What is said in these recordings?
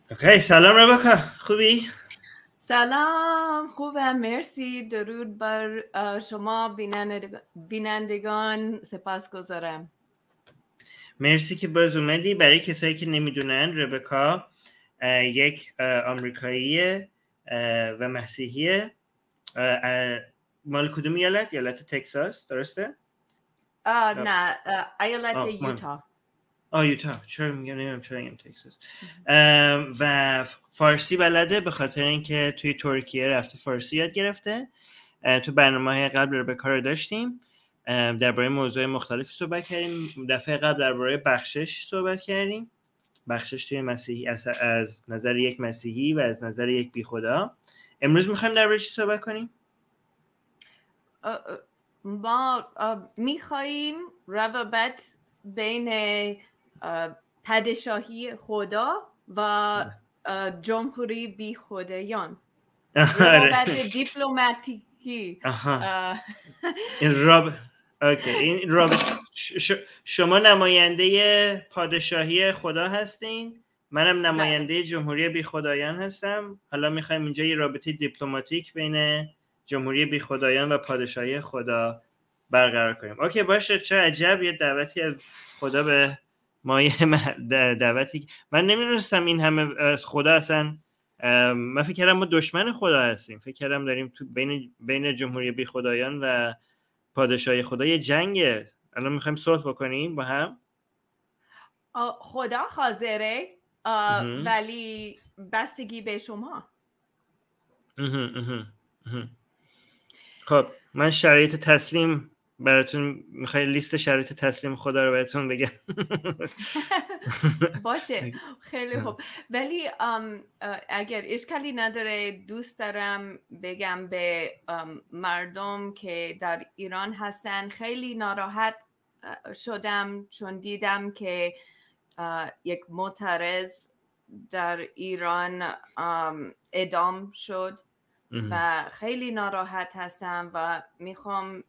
اوکی، سلام ربکا، خوبی؟ سلام، خوبم، مرسی. درود بر شما بینندگان، سپاسگزارم. مرسی که باز اومدی. برای کسایی که نمیدونن، ربکا یک آمریکاییه و مسیحیه. مال کدوم ایالت؟ ایالت تکساس، درسته؟ نه، ایالت یوتا. یوتا. چرا میگم تکساس. و فارسی بلده، به خاطر اینکه توی ترکیه رفته فارسی یاد گرفته. تو برنامه‌های قبل ربکا رو داشتیم، درباره موضوع مختلفی صحبت کردیم. دفعه قبل درباره بخشش صحبت کردیم، بخشش توی مسیحی از نظر یک مسیحی و از نظر یک بیخدا. امروز میخوایم درباره چی صحبت کنیم؟ ما میخواییم روابط بین پادشاهی خدا و جمهوری بیخدایان، روابط دیپلماتیکی. این شما نماینده پادشاهی خدا هستین، منم نماینده جمهوری بیخدایان هستم. حالا میخوایم اینجا یه رابطه دیپلماتیک بین جمهوری بیخدایان و پادشاهی خدا برقرار کنیم. اوکی، باشه. چه عجب، یه دعوتی از خدا به ما، یه دعوتی. من نمیدونستم این همه از خدا اصلا. من فکر کردم ما دشمن خدا هستیم، فکر کردم داریم تو بین جمهوری بیخدایان و پادشاهی خدا یه جنگه. الان میخوایم صلح بکنیم با هم. خدا حاضره، ولی بستگی به شما. خب من شرایط تسلیم براتون میخوای لیست شرایط تسلیم خدا رو براتون بگم؟ باشه، خیلی خوب. ولی اگر اشکالی نداره، دوست دارم بگم به مردم که در ایران هستن، خیلی ناراحت شدم چون دیدم که یک معترض در ایران اعدام شد و خیلی ناراحت هستم و میخوام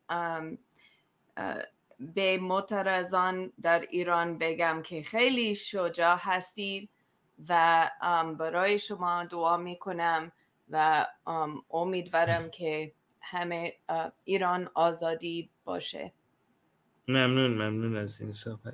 به معترضان در ایران بگم که خیلی شجاع هستید و برای شما دعا میکنم و امیدوارم که همه ایران آزادی باشه. ممنون از این صحبت.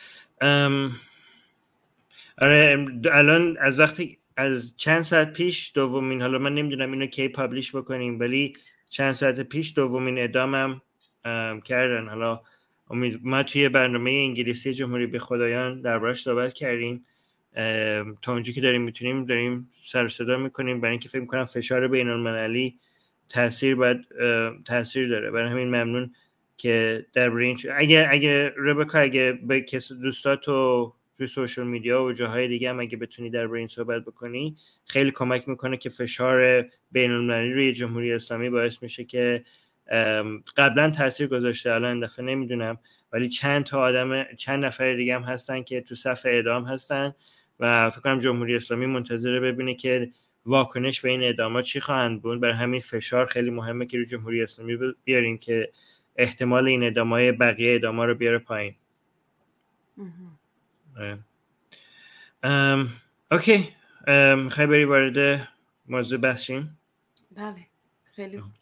آره، الان از چند ساعت پیش دومین، حالا من نمیدونم اینو کی پابلیش بکنیم، ولی چند ساعت پیش دومین اعدامم کردن. حالا ما توی برنامه انگلیسی جمهوری بیخدایان دربارش صحبت کردیم. تا اونجایی که داریم میتونیم داریم سر و صدا میکنیم، برای اینکه فکر میکنم فشار بین المللی تاثیر داره. برای همین ممنون که درباره این اگه ربکا، اگه به دوستاتو توی سوشال میدیا و جاهای دیگه هم اگه بتونی درباره این صحبت بکنی، خیلی کمک میکنه که فشار بین المللی روی جمهوری اسلامی باعث میشه که قبلا تاثیر گذاشته، الان این دفعه نمیدونم، ولی چند نفر دیگه هم هستن که تو صف اعدام هستن و فکر کنم جمهوری اسلامی منتظره ببینه که واکنش به این اعدامات چی خواهند بود. برای همین فشار خیلی مهمه که روی جمهوری اسلامی بیاریم که احتمال این اعدامای بقیه اعداما رو بیاره پایین. اوکی، میخوای بری وارد موضوع بحث شیم؟ بله، خیلی خوب.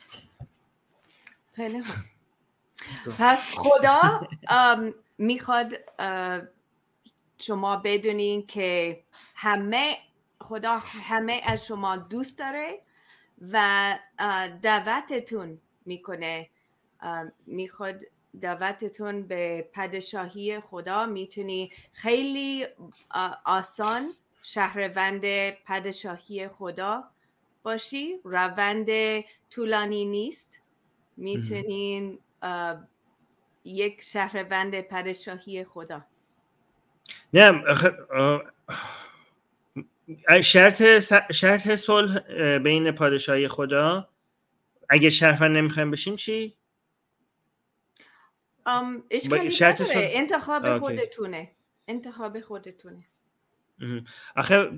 خیلی خوب. پس خدا میخواد شما بدونین که خدا همه از شما دوست داره و دعوتتون میکنه. میخواد دعوتتون به پادشاهی خدا. میتونی خیلی آسان شهروند پادشاهی خدا باشی. روند طولانی نیست. میتونین یک شهروند پادشاهی خدا. نه، شرط صلح بین پادشاهی خدا، اگه شهروند نمیخوایم بشین چی؟ اشکالی نداره، انتخاب خودتونه. آخه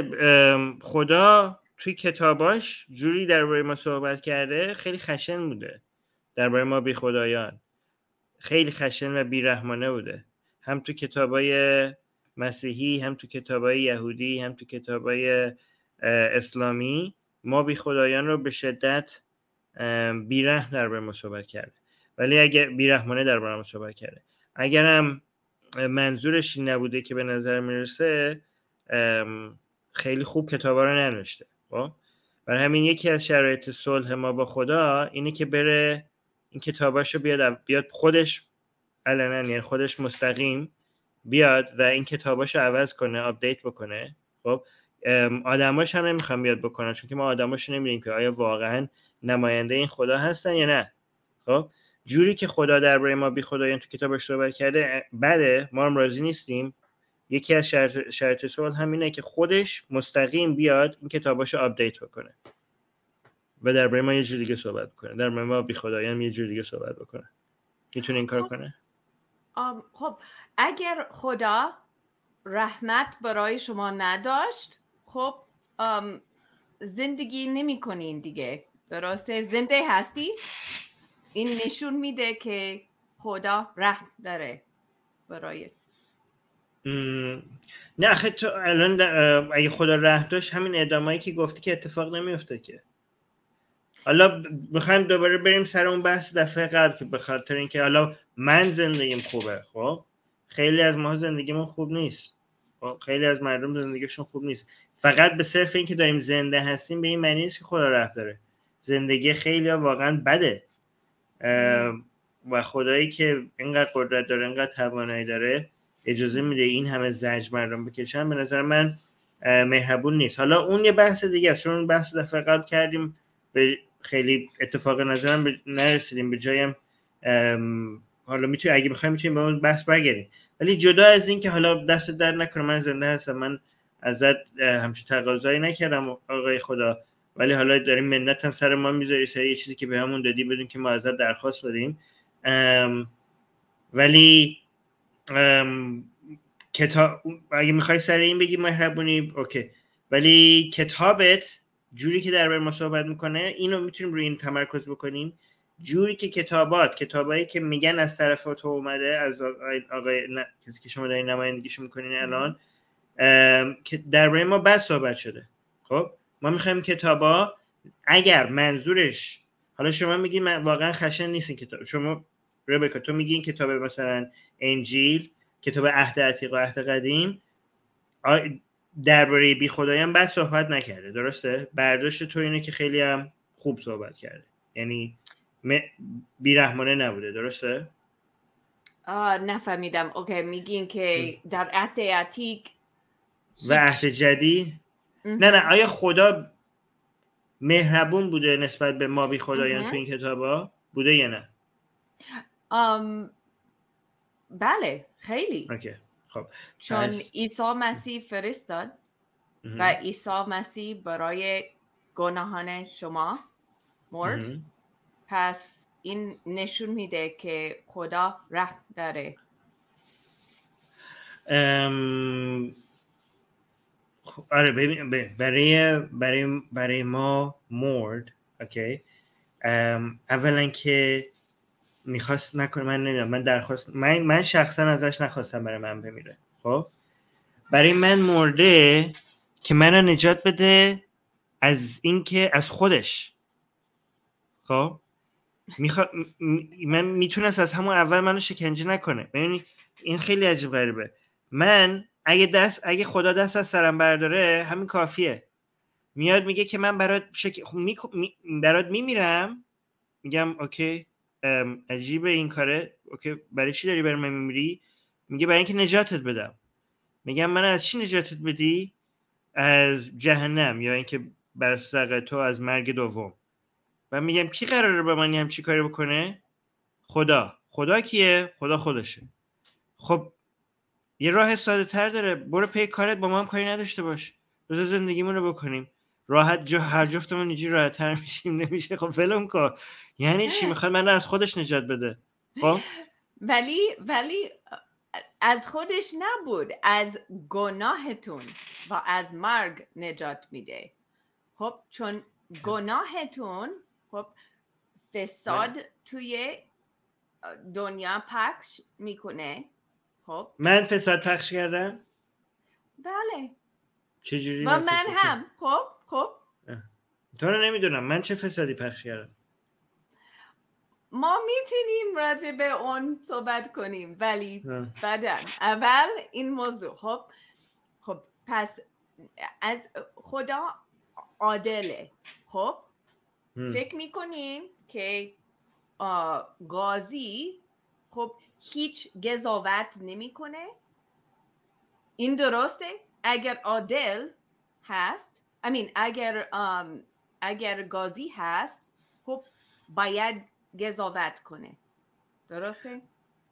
خدا توی کتاباش جوری درباره ما صحبت کرده، خیلی خشن بوده درباره ما بی خدایان، خیلی خشن و بیرحمانه بوده. هم تو کتابای مسیحی، هم تو کتابای یهودی، هم تو کتابای اسلامی ما بی خدایان رو به شدت بیرحم درباره ما صحبت کرده، ولی اگر بیرحمانه درباره ما صحبت کرده. اگرم منظورش این نبوده که به نظر میرسه خیلی خوب کتابا رو ننوشته. خب برای همین یکی از شرایط صلح ما با خدا اینه که بره این کتاباشو بیاد خودش علنا، یعنی خودش مستقیم بیاد و این کتاباشو عوض کنه، آپدیت بکنه. خب آدماش هم نمیخوام بیاد بکنن، چون که ما آدماشو نمیدونیم که آیا واقعا نماینده این خدا هستن یا نه. خب جوری که خدا درباره ما بی خدایان تو کتابش صحبت کرده بله، ما هم راضی نیستیم. یکی از شرط صلح همینه که خودش مستقیم بیاد این کتاباشو آپدیت بکنه و درباره ما یه جوری دیگه صحبت بکنه، درباره ما بی خدایان یه جوری دیگه صحبت بکنه. میتونه این کار کنه؟ خب اگر خدا رحمت برای شما نداشت، خب زندگی نمی کنین دیگه، درسته؟ زنده هستی، این نشون میده که خدا رحم داره برای نه آخه تو الان اگه خدا رحم داشت همین اعدامایی که گفتی که اتفاق نمیفته که. حالا میخوایم دوباره بریم سر اون بحث دفعه قبل که به خاطر اینکه حالا من زندگیم خوبه، خب خیلی از ما زندگیمون خوب نیست، خب خیلی از مردم زندگیشون خوب نیست. فقط به صرف اینکه داریم زنده هستیم به این معنی نیست که خدا رحم داره. زندگی خیلی واقعا بده و خدایی که اینقدر قدرت داره، اینقدر توانایی داره، اجازه میده این همه زجر مردم بکشن، به نظر من مهربون نیست. حالا اون یه بحث دیگه است، چون اون بحث دفعه قبل کردیم به خیلی اتفاق نظرم نرسیدیم به جایم. حالا میتونی اگه بخوایم میتونیم به اون بحث برگردیم، ولی جدا از این که حالا دست در نکنه من زنده هستم، من ازت همچین تقاضایی نکردم آقای خدا، ولی حالا داریم منت هم سر ما میذاری سر یه چیزی که به همون دادی بدون که ما ازت درخواست بدیم. ولی کتاب اگه میخوای سر این بگی مهربونی اوکی، ولی کتابت جوری که درباره ما صحبت میکنه اینو میتونیم روی این تمرکز بکنیم. جوری که کتابایی که میگن از طرف تو اومده، از آقای کسی که شما دارین نمایندگیش میکنین الان، که درباره ما بد صحبت شده. خب ما میخوایم کتابا اگر منظورش، حالا شما میگین من واقعا خشن نیست این کتاب، شما ربکا تو میگین کتاب مثلا انجیل، کتاب عهد عتیق و عهد قدیم درباره بی خدایان بد صحبت نکرده، درسته؟ برداشت تو اینه که خیلی هم خوب صحبت کرده، یعنی بیرحمانه نبوده، درسته؟ نفهمیدم. اوکی، میگین که در عهد عتیق و عهد جدید نه آیا خدا مهربون بوده نسبت به ما بی خدایان تو این کتابا بوده یا نه؟ بله خیلی. اوکی. خب چون عیسی مسیح فرستاد و عیسی مسیح برای گناهان شما مرد، پس این نشون میده که خدا رحم داره. آره ببین برای ما مرد. اوکی. اولا که میخواست نکنه، من نمیدونم، من شخصا ازش نخواستم برای من بمیره. خب برای من مرده که منو نجات بده از اینکه از خودش. خب من میتونست از همون اول منو شکنجه نکنه. ببین این خیلی عجیب غریبه. من اگه خدا دست از سرم برداره همین کافیه. میاد میگه که من برات میمیرم، میگم اوکی عجیبه این کاره، اوکی برای چی داری برای من میمیری؟ میگه برای اینکه نجاتت بدم. میگم من از چی نجاتت بدی؟ از جهنم، یا اینکه بر سقط تو از مرگ دوم. و میگم کی قراره به من همچی کاری بکنه؟ خدا کیه؟ خدا خودشه. خب یه راه ساده تر داره، برو پی کارت، با ما هم کاری نداشته باش، بذار زندگیمون رو بکنیم راحت، هر جفتمون اینجوری راحت تر میشیم. نمیشه؟ خب ولم کن. یعنی چی؟ میخواد من از خودش نجات بده. خب ولی از خودش نبود، از گناهتون و از مرگ نجات میده. خب چون گناهتون خب فساد توی دنیا پخش میکنه. خب من فساد پخش کردم؟ بله چجوری و من هم خب تو رو نمیدونم من چه فسادی پخش کردم. ما میتونیم راجع به اون صحبت کنیم ولی بعداً اول این موضوع خب پس از خدا عادله. خب فکر میکنیم که قاضی خب هیچ قضاوت نمیکنه؟ این درسته؟ اگر عادل هست اگر قاضی هست خب باید قضاوت کنه. درسته؟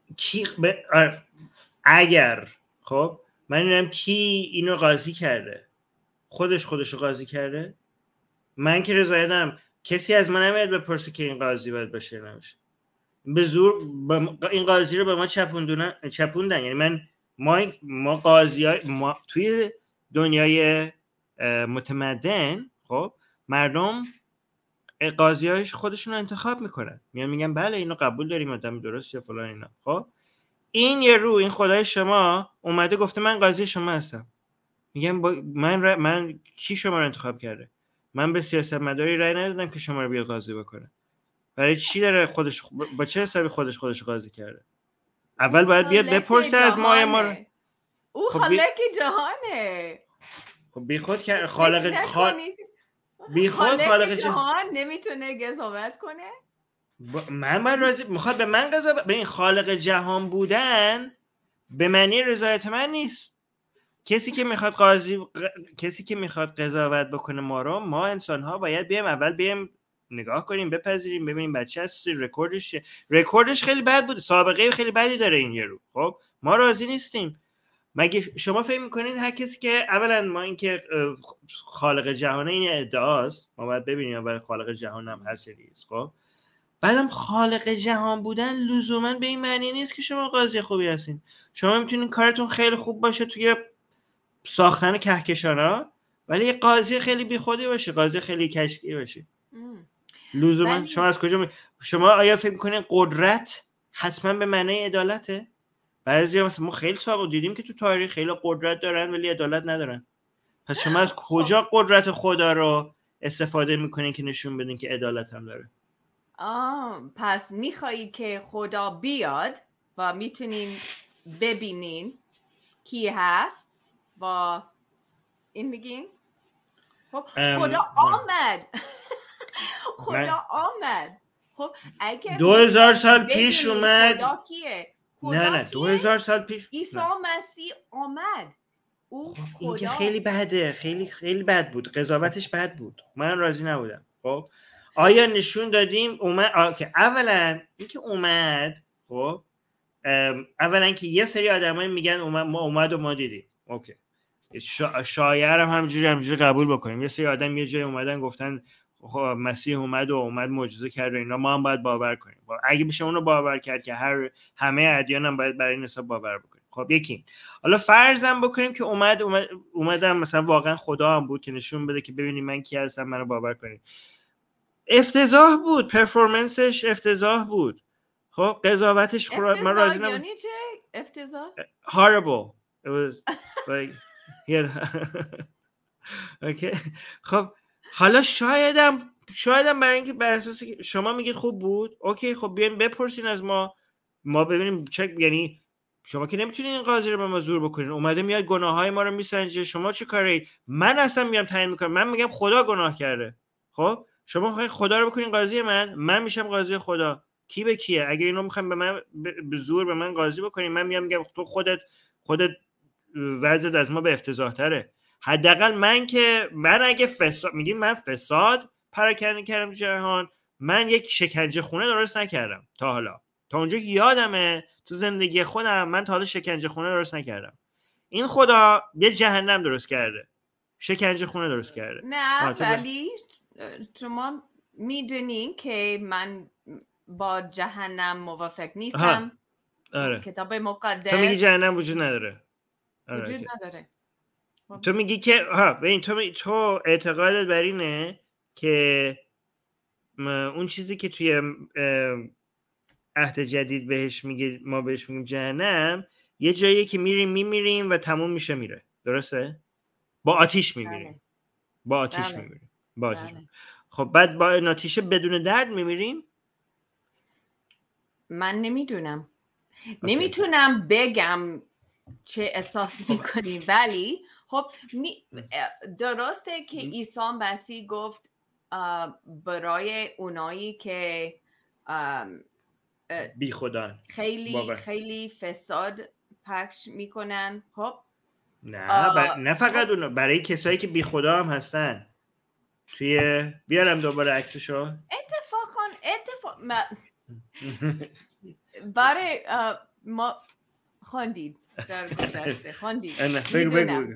اگر خب من اینم کی اینو قاضی کرده؟ خودش رو قاضی کرده؟ من که رضایتم کسی از من نمیاد بپرسه که این قاضی باید باشه نمیشه. به زور این قاضی رو به ما چپوندن. یعنی ما قاضی‌ها توی دنیای متمدن خب مردم قاضی‌هاش خودشون رو انتخاب میکنن، میگن بله اینو قبول داریم آدم درست یا فلان اینا. خب این این خدای شما اومده گفته من قاضی شما هستم. میگم من کی شما رو انتخاب کرده؟ من به سیاستمداری رأی ندادم که شما رو بیاد قاضی بکنه. برای چی داره با چه حسابی خودش قاضی کرده؟ اول باید بیاد بپرسه از ما رو. او خالق جهانه. خب بیخود خالق جهان نمیتونه قضاوت کنه؟ من راضی میخواد به من قضاوت. به این خالق جهان بودن به معنی رضایت من نیست. کسی که میخواد قضاوت بکنه ما انسان ها باید اول نگاه کنیم، بپذیریم، ببینیم بچه هست رکوردش خیلی بد بود، سابقه خیلی بدی داره این یارو. خب ما راضی نیستیم. مگه شما فکر میکنین هر کسی که اولا ما این که خالق جهان این ادعاست، ما باید ببینیم اول خالق جهان هم هست نیست. خب بعدم خالق جهان بودن لزوما به این معنی نیست که شما قاضی خوبی هستین. شما میتونین کارتون خیلی خوب باشه توی ساختن کهکشانا ولی یه قاضی خیلی بیخودی باشه، قاضی خیلی کشکی باشه. لزوما شما از کجا شما آیا فکر میکنین قدرت حتما به معنی عدالته؟ بعضی مثلا ما خیلی سابقه دیدیم که تو تاریخ خیلی قدرت دارن ولی عدالت ندارن. پس شما از کجا قدرت خدا رو استفاده میکنین که نشون بدین که عدالت هم داره؟ پس میخوایی که خدا بیاد و میتونین ببینین کی هست و این میگین؟ خب خدا آمد. خدا آمد. خب اگر 2000 سال پیش اومد. خدا کیه؟ نه 2000 سال پیش عیسی مسیح آمد. او خب خدا. این که خیلی بده، خیلی بد بود، قضاوتش بد بود، من راضی نبودم. خب آیا نشون دادیم اومد که اولا اینکه اومد، خب اولا که یه سری آدمایی میگن اومد و ما دیدیم. اوکی شاید همینجوری قبول بکنیم. یه سری آدم یه جای اومدن گفتن خب مسیح اومد معجزه کرد و اینا، ما هم باید باور کنیم. اگه بشه اونو باور کرد که همه ادیان هم باید برای این حساب باور بکنیم. خب یکی حالا فرضم بکنیم که اومدم مثلا واقعا خدا هم بود که نشون بده که ببینید من کی هستم، منو باور کنید. افتضاح بود، پرفورمنسش افتضاح بود. خب قضاوتش من راضی نبودم. یعنی چه افتضاح؟ Horrible. It was like okay. خب حالا شایدم برای اینکه بر اساس شما میگید خوب بود، اوکی خب بیاین بپرسین از ما ببینیم یعنی شما که نمیتونین این قاضی رو به ما زور بکنین. اومده میاد گناههای ما رو میسنجه، شما چه کاری؟ من اصلا میام تعیین میکنم، من میگم خدا گناه کرده. خب شما میخواین خدا رو بکنین قاضی من میشم قاضی خدا. کی به کیه؟ اگه اینو میخوایم به من به زور به من قاضی بکنین، من میگم تو خودت وضعت از ما به افتضاح تره. حداقل من اگه میگیم من فساد پراکنده کردم جهان، من یک شکنجه خونه درست نکردم تا حالا. تا اونجا که یادمه تو زندگی خودم من تا حالا شکنجه خونه درست نکردم. این خدا یه جهنم درست کرده، شکنجه خونه درست کرده. نه ولی شما میدونین که من با جهنم موافق نیستم. آره. کتاب مقدس تو میگی جهنم وجود نداره. وجود نداره. تو میگی که ببین تو اعتقادت بر اینه که اون چیزی که توی عهد جدید ما بهش میگیم جهنم، یه جاییه که میریم و تموم میشه میره. درسته؟ با آتیش میمیریم. با آتیش میمیریم. با آتیش. خب بعد با این آتیش بدون درد میمیریم؟ من نمیدونم. نمیتونم بگم چه احساس میکنی، ولی خب درسته که عیسی مسیح گفت برای اونایی که بی خدا خیلی فساد پخش میکنن. خب نه فقط اونا، برای کسایی که بی خدا هم هستن. بیارم دوباره عکسشو. اتفاق برای ما خواندید در گذشته، خواندید. بگو.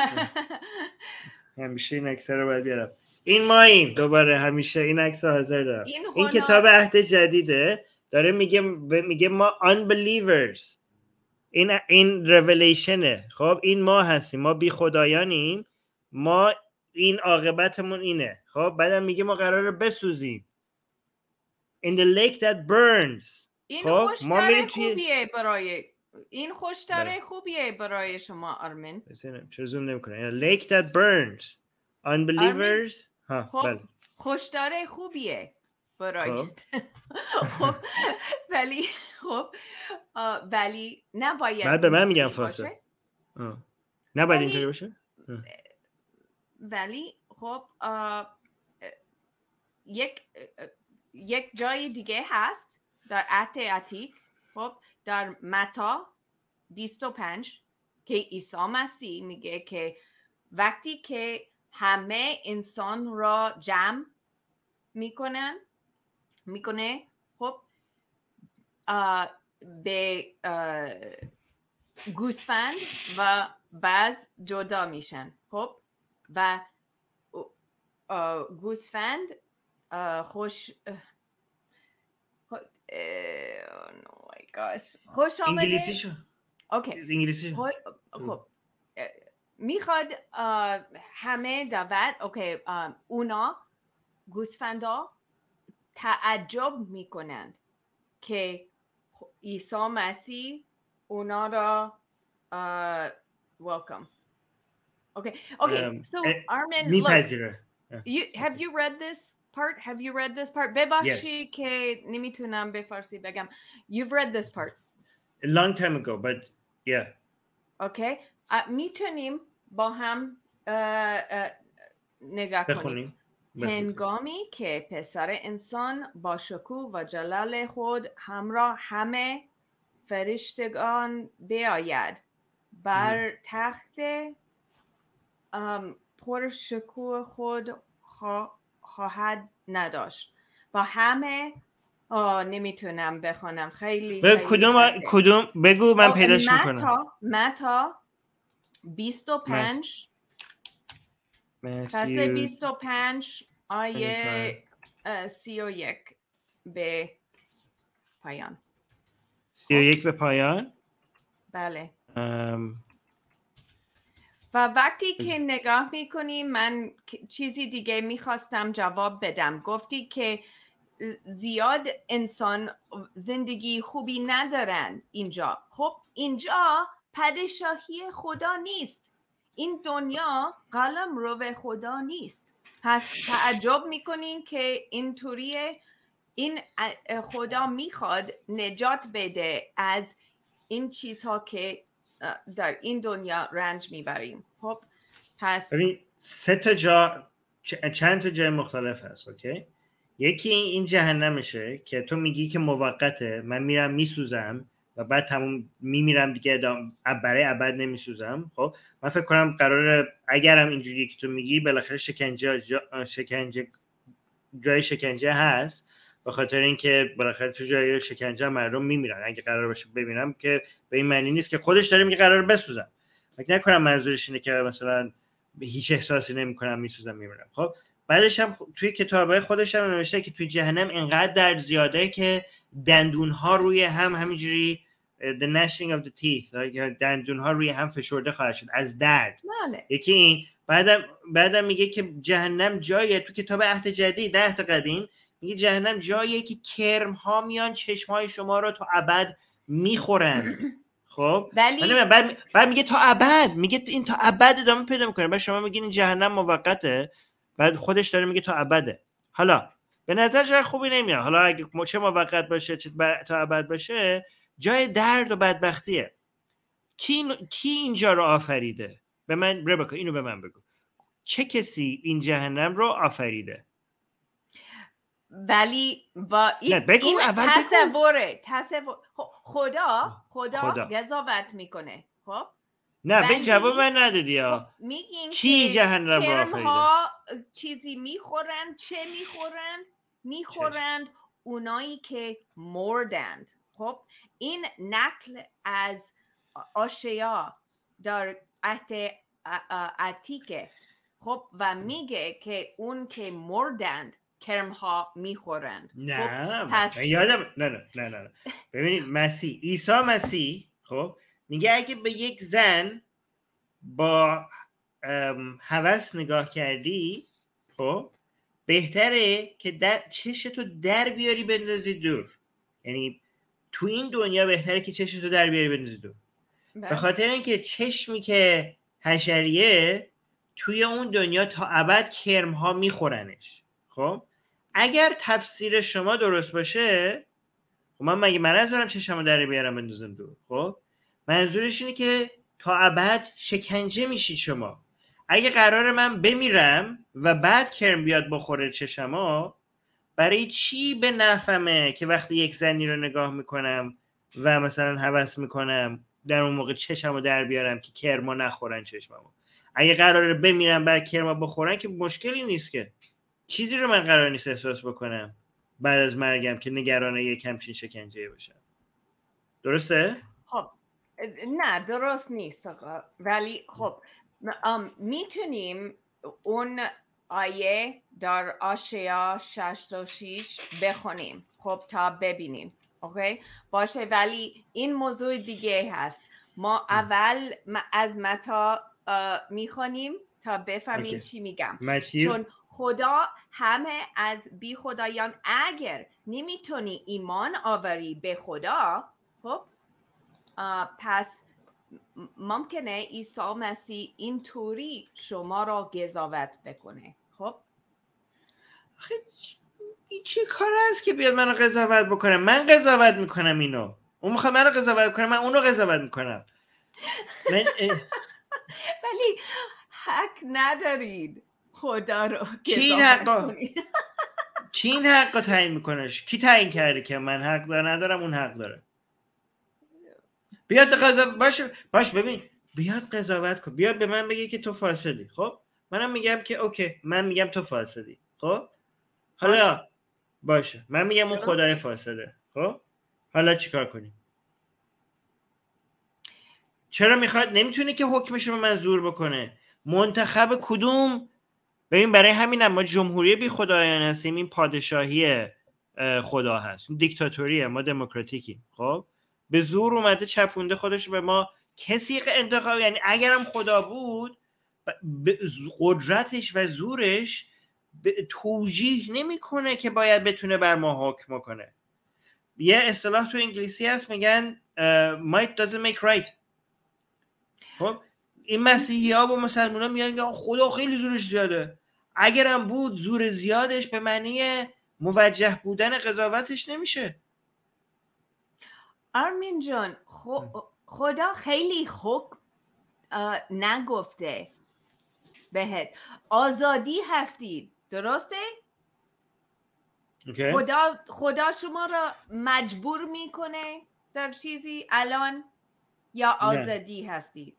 همیشه این عکس رو باید بیارم. این ماییم دوباره، همیشه این عکس رو حاضر دارم. این کتاب عهد جدیده داره میگه ما unbelievers، این ریولیشنه. خب این ما هستیم، ما بی خدایانیم، ما این عاقبتمون اینه. خب بعدم میگه ما قراره بسوزیم in the lake that burns. این خوشتره خوبیه برای شما آرمین. چرا زوم نمی‌کنه؟ lake that burns unbelievers. خب خوشتره خوبیه برای خب ولی نباید بعد به من میگم فاصله نباید اینطوری باشه. ولی خب یک جای دیگه هست در عهد عتیق، خب در متی 25 که عیسی مسیح میگه که وقتی که همه انسان را جمع میکنه خب به گوسفند و باز جدا میشن. خب و گوسفند خوش خوش آمده. انگلیسیشو انگلیسی. خب میخواد همه دعوت اونا گوسفندا تعجب میکنند که عیسی مسیح اونا را welcome. Okay. So Armin, میپذیره. Have you read this part? ببخشی که نمیتونم به فارسی بگم. You've read this part. A long time ago, but yeah. Okay. میتونیم با هم نگاه کنیم. هنگامی که پسر انسان با شکوه و جلال خود همراه همه فرشتگان بیاید، بر تخت پر شکوه خود خواهد نداشت و همه نمیتونم بخونم خیلی کدوم بگو من پیداش میکنم. متی 25 فصل 25 آیه 31 به پایان. 31 به پایان؟ بله. و وقتی که نگاه میکنیم من چیزی دیگه میخواستم جواب بدم. گفتی که زیاد انسان زندگی خوبی ندارن اینجا. خب اینجا پادشاهی خدا نیست. این دنیا قلمرو خدا نیست. پس تعجب میکنین که اینطوریه. این خدا میخواد نجات بده از این چیزها که در این دنیا رنج میبریم. خب پس چند تا جای مختلف هست. اوکی، یکی این جهنمشه که تو میگی که موقته، من میرم میسوزم و بعد تموم میمیرم دیگه، برای ابد نمیسوزم. خب من فکر کنم قراره اگرم اینجوری که تو میگی بالاخره جای شکنجه هست، به خاطر اینکه بالاخره تو جای شکنجه مردم میمیرن. اگه قرار باشه ببینم که به این معنی نیست که خودش داره میگه قراره بسوزم. فکر نکنم منظورش اینه که مثلا هیچ احساسی نمیکنم میسوزم میمیرم. خب بعدش هم توی کتابای خودش هم نوشته که توی جهنم اینقدر درد زیاده که دندون‌ها روی هم همینجوری the gnashing of the teeth، دندون‌ها روی هم فشرده خواهد شد از درد. یکی این. بعدم میگه که جهنم جایه، تو کتاب عهد جدید، عهد قدیم میگه جهنم جاییه که کرم‌ها میان چشم‌های شما رو تا ابد میخورند. خب ولی بعد میگه تا ابد، میگه این تا ابد ادامه پیدا میکنه. بعد شما میگین این جهنم موقته، بعد خودش داره میگه تا ابده. حالا به نظر جای خوبی نمیاد. حالا اگه چه موقت باشه چه تا ابد باشه، جای درد و بدبختیه. کی اینجا رو آفریده؟ به من ربکا اینو به من بگو، چه کسی این جهنم رو آفریده؟ ولی با این تصور خدا قضاوت میکنه. خب نه به جواب من ندادی یا میگین کی جهنم رو آفریده؟ چیزی میخورند. چه میخورند اونایی که مردند. خب این نقل از آشیا در عهد عتیقه. خب و میگه که اون که مردند کرمها میخورند. نه پس یادم نه ببینید عیسی مسیح خب میگه اگه به یک زن با هوس نگاه کردی، خب بهتره که چشتو در بیاری بندازی دور. یعنی تو این دنیا بهتره که چشتو در بیاری بندازی دور. به خاطر اینکه چشمی که حشریه توی اون دنیا تا ابد کرمها میخورنش. خب اگر تفسیر شما درست باشه، خب من نذارم چشمو در بیارم بندازم دور. خب منظورش اینه که تا ابد شکنجه میشی شما. اگه قرار من بمیرم و بعد کرم بیاد بخوره چشمو، برای چی به نفهمه که وقتی یک زنی رو نگاه میکنم و مثلا هوس میکنم در اون موقع چشمو در بیارم که کرما نخورن چشممو؟ اگه قراره بمیرم بعد کرما بخورن که مشکلی نیست، که چیزی رو من قرار نیست احساس بکنم بعد از مرگم که نگران یک همچین شکنجه باشم. درسته؟ خب نه درست نیست ولی خب میتونیم اون آیه در آشیا 66 بخونیم خب تا ببینیم. اوکی باشه، ولی این موضوع دیگه هست. ما اول از متی میخونیم تا بفهمیم چی میگم. چون خدا همه از بی خدایان اگر نمیتونی ایمان آوری به خدا، خب پس ممکنه عیسی مسیح اینطوری شما را قضاوت بکنه. خب این چه کار است که بیاد منو قضاوت بکنه؟ من قضاوت میکنم اینو، اون میخواد منو قضاوت کنه، من اونو قضاوت میکنم. ولی حق ندارید خدا رو قضاوت کنید. کی این حق رو تعیین میکنه؟ کی تعیین کرده که من حق ندارم اون حق داره؟ بیاد قضاوت باش ببین، بیاد قضاوت کن، بیاد به من بگه که تو فاسدی. خب منم میگم که اوکی، من میگم تو فاسدی. خب حالا باشه من میگم اون خدای فاسده. خب حالا چیکار کنیم؟ چرا نمیتونه که حکمش رو من زور بکنه؟ منتخب کدوم؟ ببین برای همین ما جمهوری بی خدایان هستیم، این پادشاهی خدا هست، این دیکتاتوریه، ما دموکراتیکیم. خب به زور اومده چپونده خودش به ما. کسی انتخاب، یعنی اگرم خدا بود قدرتش و زورش توجیه نمیکنه که باید بتونه بر ما حکم کنه. یه اصطلاح تو انگلیسی هست میگن might doesn't make right. خب این مسیحی ها با مسلمان ها میگن خدا خیلی زورش زیاده. اگرم بود زور زیادش به معنی موجه بودن قضاوتش نمیشه. آرمین جان خدا خیلی خوب نگفته بهت آزادی هستید، درسته؟ خدا شما را مجبور میکنه در چیزی الان یا آزادی هستید؟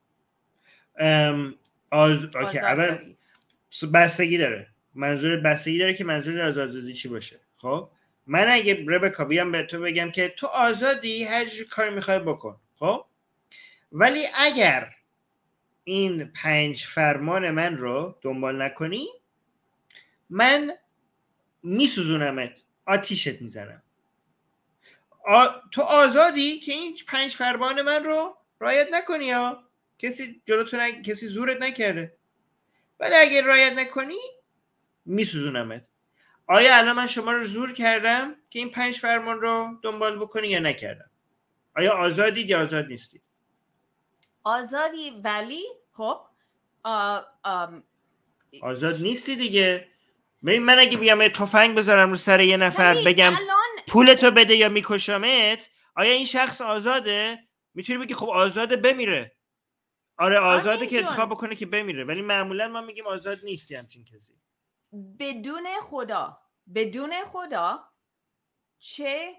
اول بستگی داره. منظور بستگی داره که منظور آزادی چی باشه. خب من اگه ربکا بیام به تو بگم که تو آزادی هر جور کاری میخوای بکن، خب ولی اگر این 5 فرمان من رو دنبال نکنی من میسوزونمت، آتیشت میزنم. تو آزادی که این 5 فرمان من رو رعایت نکنی، ها کسی جلوتون کسی زورت نکرده، ولی اگر رعایت نکنی میسوزونمت. آیا الان من شما رو زور کردم که این 5 فرمان رو دنبال بکنی یا نکردم؟ آیا آزادید یا آزاد نیستید؟ آزادی، ولی خب آزاد نیستی دیگه. ببین من اگه بیام تفنگ بذارم رو سر یه نفر بگم پولتو بده یا میکشمت، آیا این شخص آزاده؟ میتونی بگی خب آزاده بمیره. آره آزاده که انتخاب بکنه که بمیره، ولی معمولا ما میگیم آزاد نیستی همچین کسی. بدون خدا چه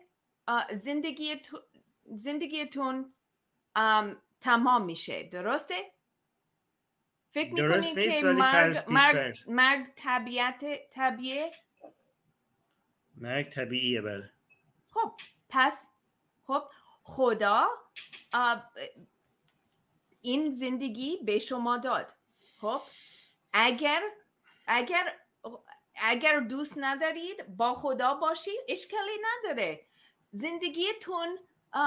زندگیتون تمام میشه، درسته؟ فکر میکنین که مرگ طبیعیه؟ مرگ طبیعیه، بله. خب پس خب خدا این زندگی به شما داد. خب اگر دوست ندارید با خدا باشید اشکالی نداره، زندگیتون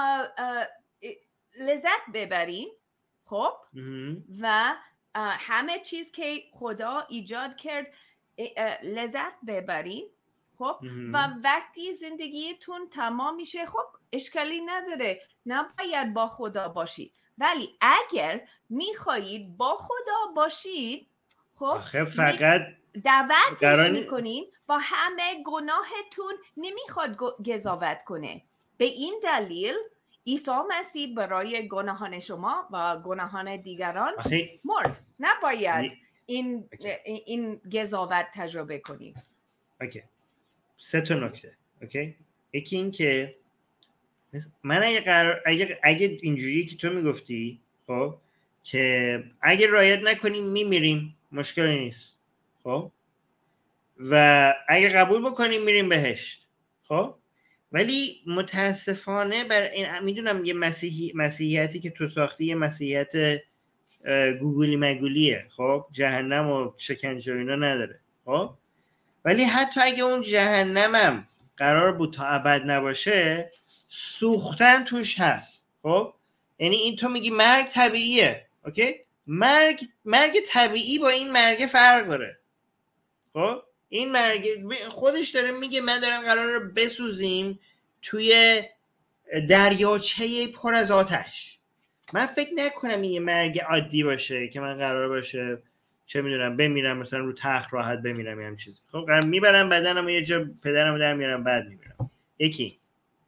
لذت ببرین. خب و همه چیز که خدا ایجاد کرد لذت ببرین. خب و وقتی زندگیتون تمام میشه خب اشکالی نداره، نباید با خدا باشید. ولی اگر میخواهید با خدا باشید خب فقط دعوتش میکنین و همه گناهتون نمیخواد قضاوت کنه. به این دلیل عیسی مسیح برای گناهان شما و گناهان دیگران مرد. نباید این قضاوت تجربه کنید. اوکی. 3 نکته. اوکی. یکی این که من اگه اینجوری که تو میگفتی خب که اگه رعایت نکنیم میمیریم، مشکلی نیست. خب و اگه قبول بکنیم میریم بهشت. خب ولی متاسفانه میدونم یه مسیحیتی که تو ساختی یه مسیحیت گوگلی مگولیه. خب جهنم و شکنجه و اینا نداره. خب ولی حتی اگه اون جهنمم قرار بود تا ابد نباشه، سوختن توش هست. خب یعنی این تو میگی مرگ طبیعیه. اوکی؟ مرگ طبیعی با این مرگ فرق داره. خب این مرگ خودش داره میگه من دارم قراره بسوزیم توی دریاچه پر از آتش. من فکر نکنم این یه مرگ عادی باشه که من قرار باشه چه میدونم بمیرم مثلا رو تخت راحت بمیرم یا هم چیزی. خب میبرم بدنمو یه جا پدرمو در میارم بعد میمیرم. یکی.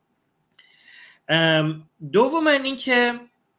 دوما این که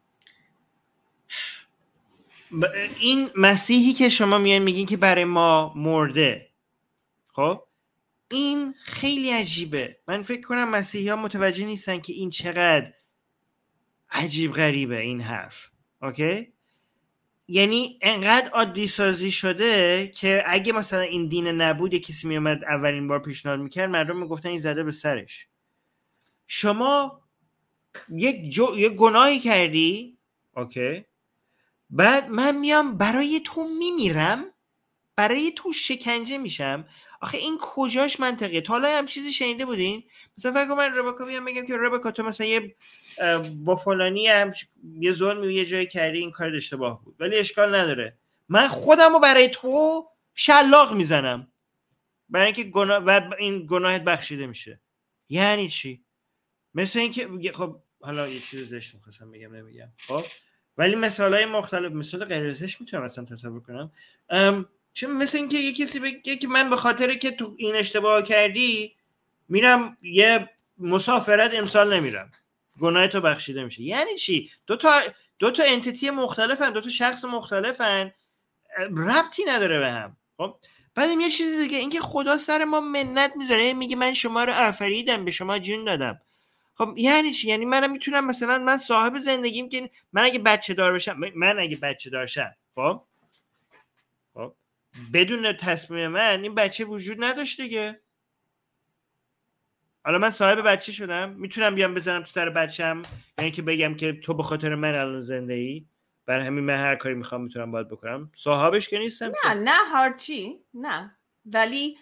این مسیحی که شما میان میگین که برای ما مرده، خب این خیلی عجیبه. من فکر کنم مسیحی ها متوجه نیستن که این چقدر عجیب غریبه این حرف. اوکی؟ یعنی انقدر عادی سازی شده که اگه مثلا این دین نبود کسی میومد اولین بار پیشنهاد میکرد مردم میگفتن این زده به سرش. شما یک گناهی کردی، اوکی، بعد من میام برای تو میمیرم، برای تو شکنجه میشم. آخه این کجاش منطقیه؟ تا حالا هم چیزی شنیده بودین؟ مثلا فکر کنم من ربکا بیام بگم که ربکا تو مثلا یه با فلانی هم یه ظلمی یه جایی کردی، این کار اشتباه بود، ولی اشکال نداره من خودمو برای تو شلاق میزنم برای اینکه این گناهت بخشیده میشه. یعنی چی؟ مثل اینکه خب حالا یه چیز زشت می‌خواستم بگم نمیگم، خب ولی مثالای مختلف، مثال غیر زشت میتونم اصلا تصور کنم. چون مثل اینکه یه کسی بگه که من به خاطر که تو این اشتباه کردی میرم یه مسافرت امسال نمیرم، گناه تو بخشیده میشه. یعنی چی؟ دو تا انتیتی مختلفن، دو تا شخص مختلفن، ربطی نداره به هم. خب بعدم یه چیزی دیگه، اینکه خدا سر ما منت میذاره، میگه من شما رو آفریدم، به شما جون دادم. خب یعنی چی؟ یعنی منم میتونم مثلا من صاحب زندگیم که من اگه بچه دار بشم خب بدون تصمیم من این بچه وجود نداشت دیگه. حالا من صاحب بچه شدم، میتونم بیام بزنم تو سر بچم، یعنی که بگم که تو به خاطر من الان زنده ای، برای همین من هر کاری میخوام میتونم باید بکنم. صاحبش که نیستم. نه هرچی، نه، ولی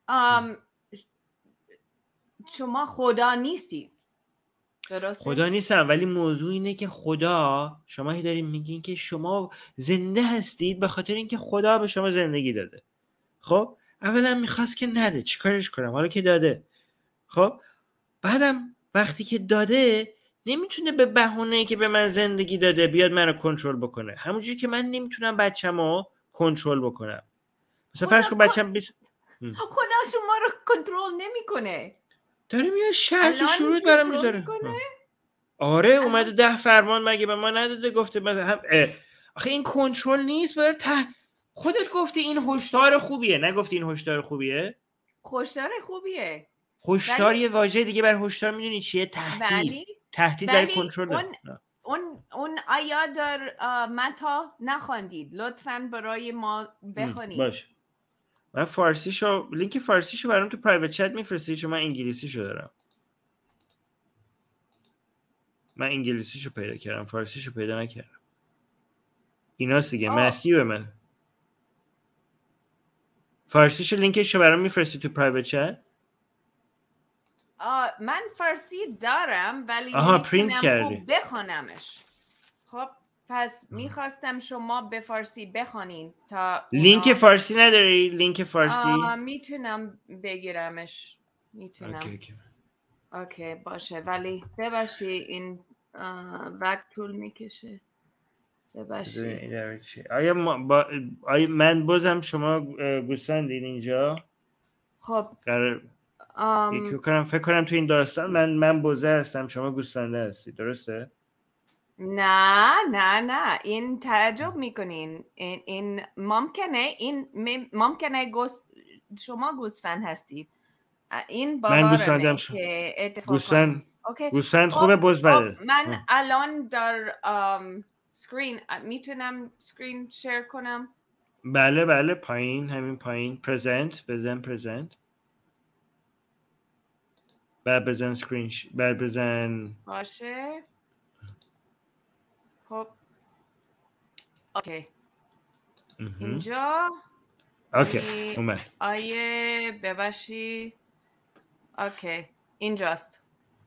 شما خدا نیستی. درسته؟ خدا نیستم، ولی موضوع اینه که خدا، شما هی دارین میگین که شما زنده هستید به خاطر اینکه خدا به شما زندگی داده. خب اولا میخواست که نده، چیکارش کنم؟ حالا که داده، خب بعدم وقتی که داده نمیتونه به بهونه‌ای که به من زندگی داده بیاد منو کنترل بکنه. همونجوری که من نمیتونم بچه‌مو کنترل بکنم. مثلا فرض کن بچه‌م خدا شما رو کنترل نمیکنه. داره میاد شرط و شروط برام میذاره. آره اومده 10 فرمان مگه به ما نداده؟ گفته مثلا آخه این کنترل نیست، خودت گفتی این هشدار خوبیه، نگفتی این هشدار خوبیه؟ هشدار خوبیه. هشدار یه واژه دیگه بر هشدار میدونی چیه؟ تهدید برای کنترل. اون آیا در متا نخوندید؟ لطفاً برای ما بخونید. باش. من لینک فارسیشو برام تو پرایوت چت میفرستی، چون من انگلیسیشو دارم. من انگلیسیشو پیدا کردم، فارسیشو پیدا نکردم. ایناست دیگه. مسیو من فارسیشو لینکشو برام میفرستی تو پرایوت چت؟ من فارسی دارم ولی نمیتونم خوب بخونمش. خب پس میخواستم شما به فارسی بخونین تا لینک فارسی نداری؟ لینک فارسی میتونم بگیرمش. میتونم. اوکی باشه، ولی ببخشی این وقت طول میکشه. ببخشی. آیا من بازم شما گوسفندین اینجا؟ خب فکر کنم تو این داستان من بوزه هستم، شما گوسفنده هستی، درسته؟ نه این تعجب میکنین. این ممکنه شما گوسفند هستید. این باورمه که اتفاقا گوسفند خوبه بز بده. من الان در سکرین میتونم سکرین شیر کنم؟ بله پایین، همین پایین پرزنت پرزنت. بعد بزن سکرین بعد بزن باشه. خب اوکی اینجا اوکی اومد. آیه ببخشی. اوکی اینجاست.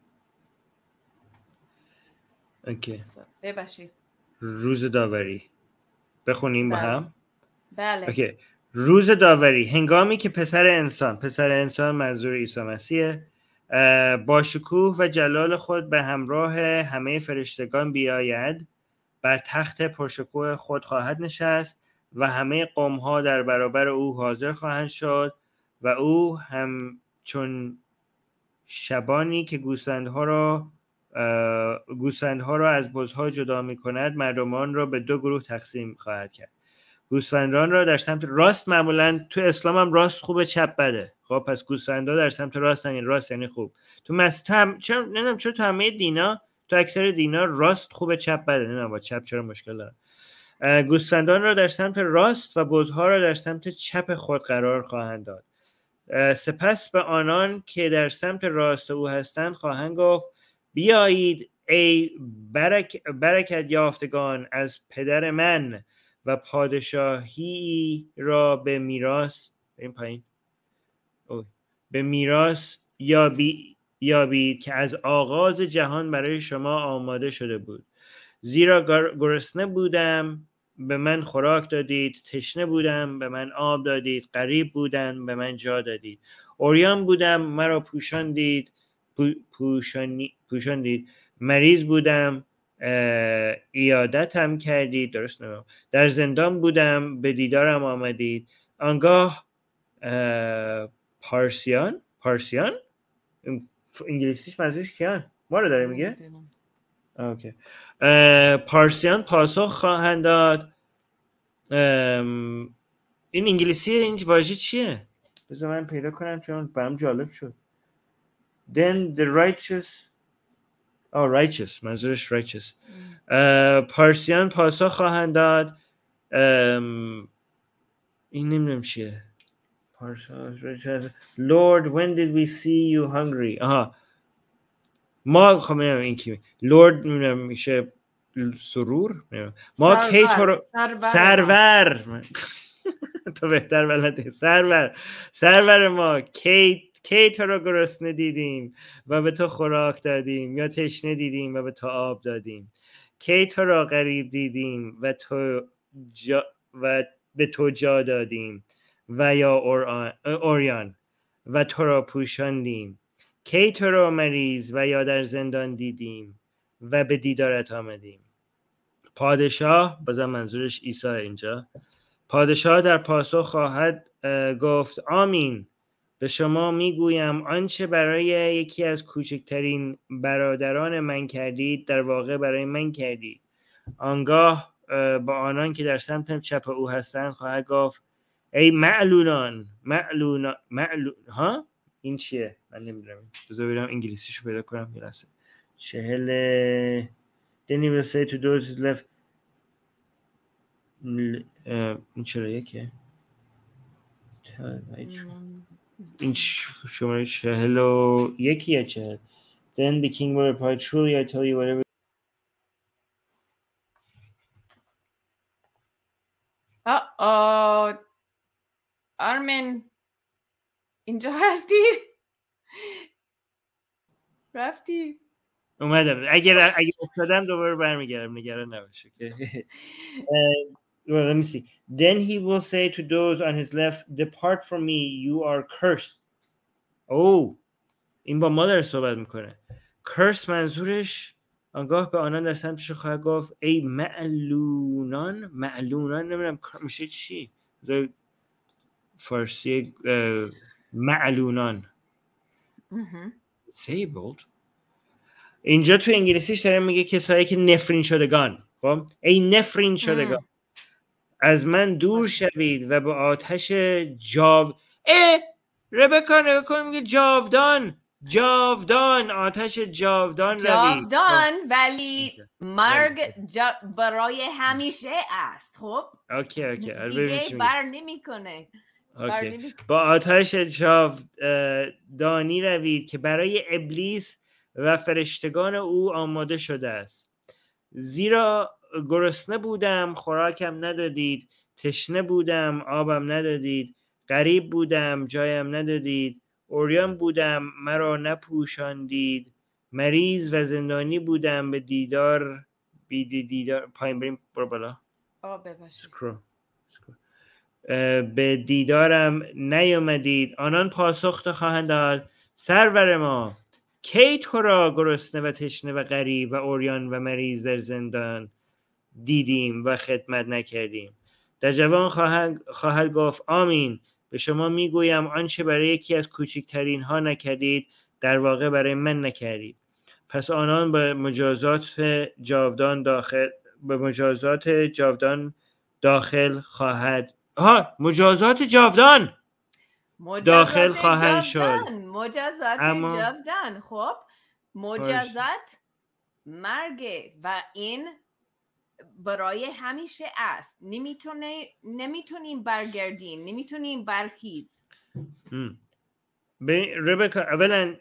اوکی ببخشی. روز داوری بخونیم با هم. بله. اوکی. روز داوری، هنگامی که پسر انسان منظور عیسی مسیحه، با شکوه و جلال خود به همراه همه فرشتگان بیاید، بر تخت پرشکوه خود خواهد نشست و همه قوم‌ها در برابر او حاضر خواهند شد و او همچون شبانی که گوسفندها را از بزها جدا می‌کند، مردمان را به 2 گروه تقسیم خواهد کرد. گوسفندان را در سمت راست، معمولا تو اسلام هم راست خوبه چپ بده. خب پس گوسفندا در سمت راست یعنی خوب. تو چرا نمیدونم چرا تو همه دینا، تو اکثر دینا راست خوبه چپ بده، نمیدونم با چپ چرا مشکل داره. گوسفندان را در سمت راست و بزها را در سمت چپ خود قرار خواهند داد. سپس به آنان که در سمت راست او هستند خواهند گفت بیایید ای برکت یافتگان از پدر من و پادشاهی را به میراث یابید که از آغاز جهان برای شما آماده شده بود. زیرا گرسنه بودم به من خوراک دادید، تشنه بودم به من آب دادید، غریب بودم به من جا دادید، عریان بودم مرا پوشاندید، مریض بودم عیادتم کردید، درست نمیم. در زندان بودم به دیدارم آمدید. آنگاه پارسیان انگلیسیش منظورش کیان؟ ما رو داره میگه؟ اوکی. پارسیان پاسخ خواهند داد. این انگلیسی این واژه چیه؟ بذار من پیدا کنم چون برام جالب شد. Then the righteous منظورش righteous. پارسیان پاسخ خواهند داد. این نمیدونم چیه. Lord when did we see you hungry؟ ما خب نمیدونم این کی. Lord نمیدونم میشه سرور. ما کی تو رو سرور تو بهتر بلده. سرور ما کی تو رو گرسنه دیدیم و به تو خوراک دادیم، یا تشنه دیدیم و به تو آب دادیم؟ کی تو را غریب دیدیم و به تو جا دادیم و یا عریان و تو را پوشاندیم؟ کی تو را مریض و یا در زندان دیدیم و به دیدارت آمدیم. پادشاه، بازم منظورش عیسی اینجا، پادشاه در پاسخ خواهد گفت آمین، به شما میگویم آنچه برای یکی از کوچکترین برادران من کردید در واقع برای من کردید. آنگاه با آنان که در سمت چپ او هستند خواهد گفت ای معلولان ها این چیه؟ من نمیدونم، بذار ببینم انگلیسیشو پیدا کنم. یه لحظه. 40 Then he will say to those who left این چرا یکه؟ این شماره 41 یا 40. Then the king will reply, truly I tell you whatever. آرمین اینجا هستی؟ رفتی؟ اومدم. اگه افتادم دوباره برمیگردم، نگران نباش. Well, let me see. Then he will say to those on his left, depart from me, you are cursed. این با ما داره صحبت میکنه. curse منظورش آنگاه به آنان در سمتش خواهد گفت ای معلونان نمیدونم میشه چی فارسی معلونان disabled. اینجا تو انگلیسیش داره میگه کسایی که نفرین شدگان. خب ای نفرین شدگان از من دور شوید و به آتش ربکا نگاه میگه جاودان آتش جاودان ولی مرگ برای همیشه است. خب اوکی دیگه بر نمیکنه. با آتش جاودانی روید که برای ابلیس و فرشتگان او آماده شده است. زیرا گرسنه بودم خوراکم ندادید، تشنه بودم آبم ندادید، غریب بودم جایم ندادید، عریان بودم مرا نپوشاندید، مریض و زندانی بودم به دیدار پایین بریم برو بالا به دیدارم نیامدید. آنان پاسخ خواهند داد سرور ما کی تو را گرسنه و تشنه و غریب و عریان و مریض در زندان دیدیم و خدمت نکردیم؟ در جواب خواهد گفت آمین، به شما میگویم آنچه برای یکی از کوچکترین ها نکردید در واقع برای من نکردید. پس آنان به مجازات جاودان مجازات جاودان داخل خواهند شد. مجازات جاودان. خب مجازات مرگ و این برای همیشه است. نمیتونیم برگردیم، نمیتونیم برخیز. ربکا اولا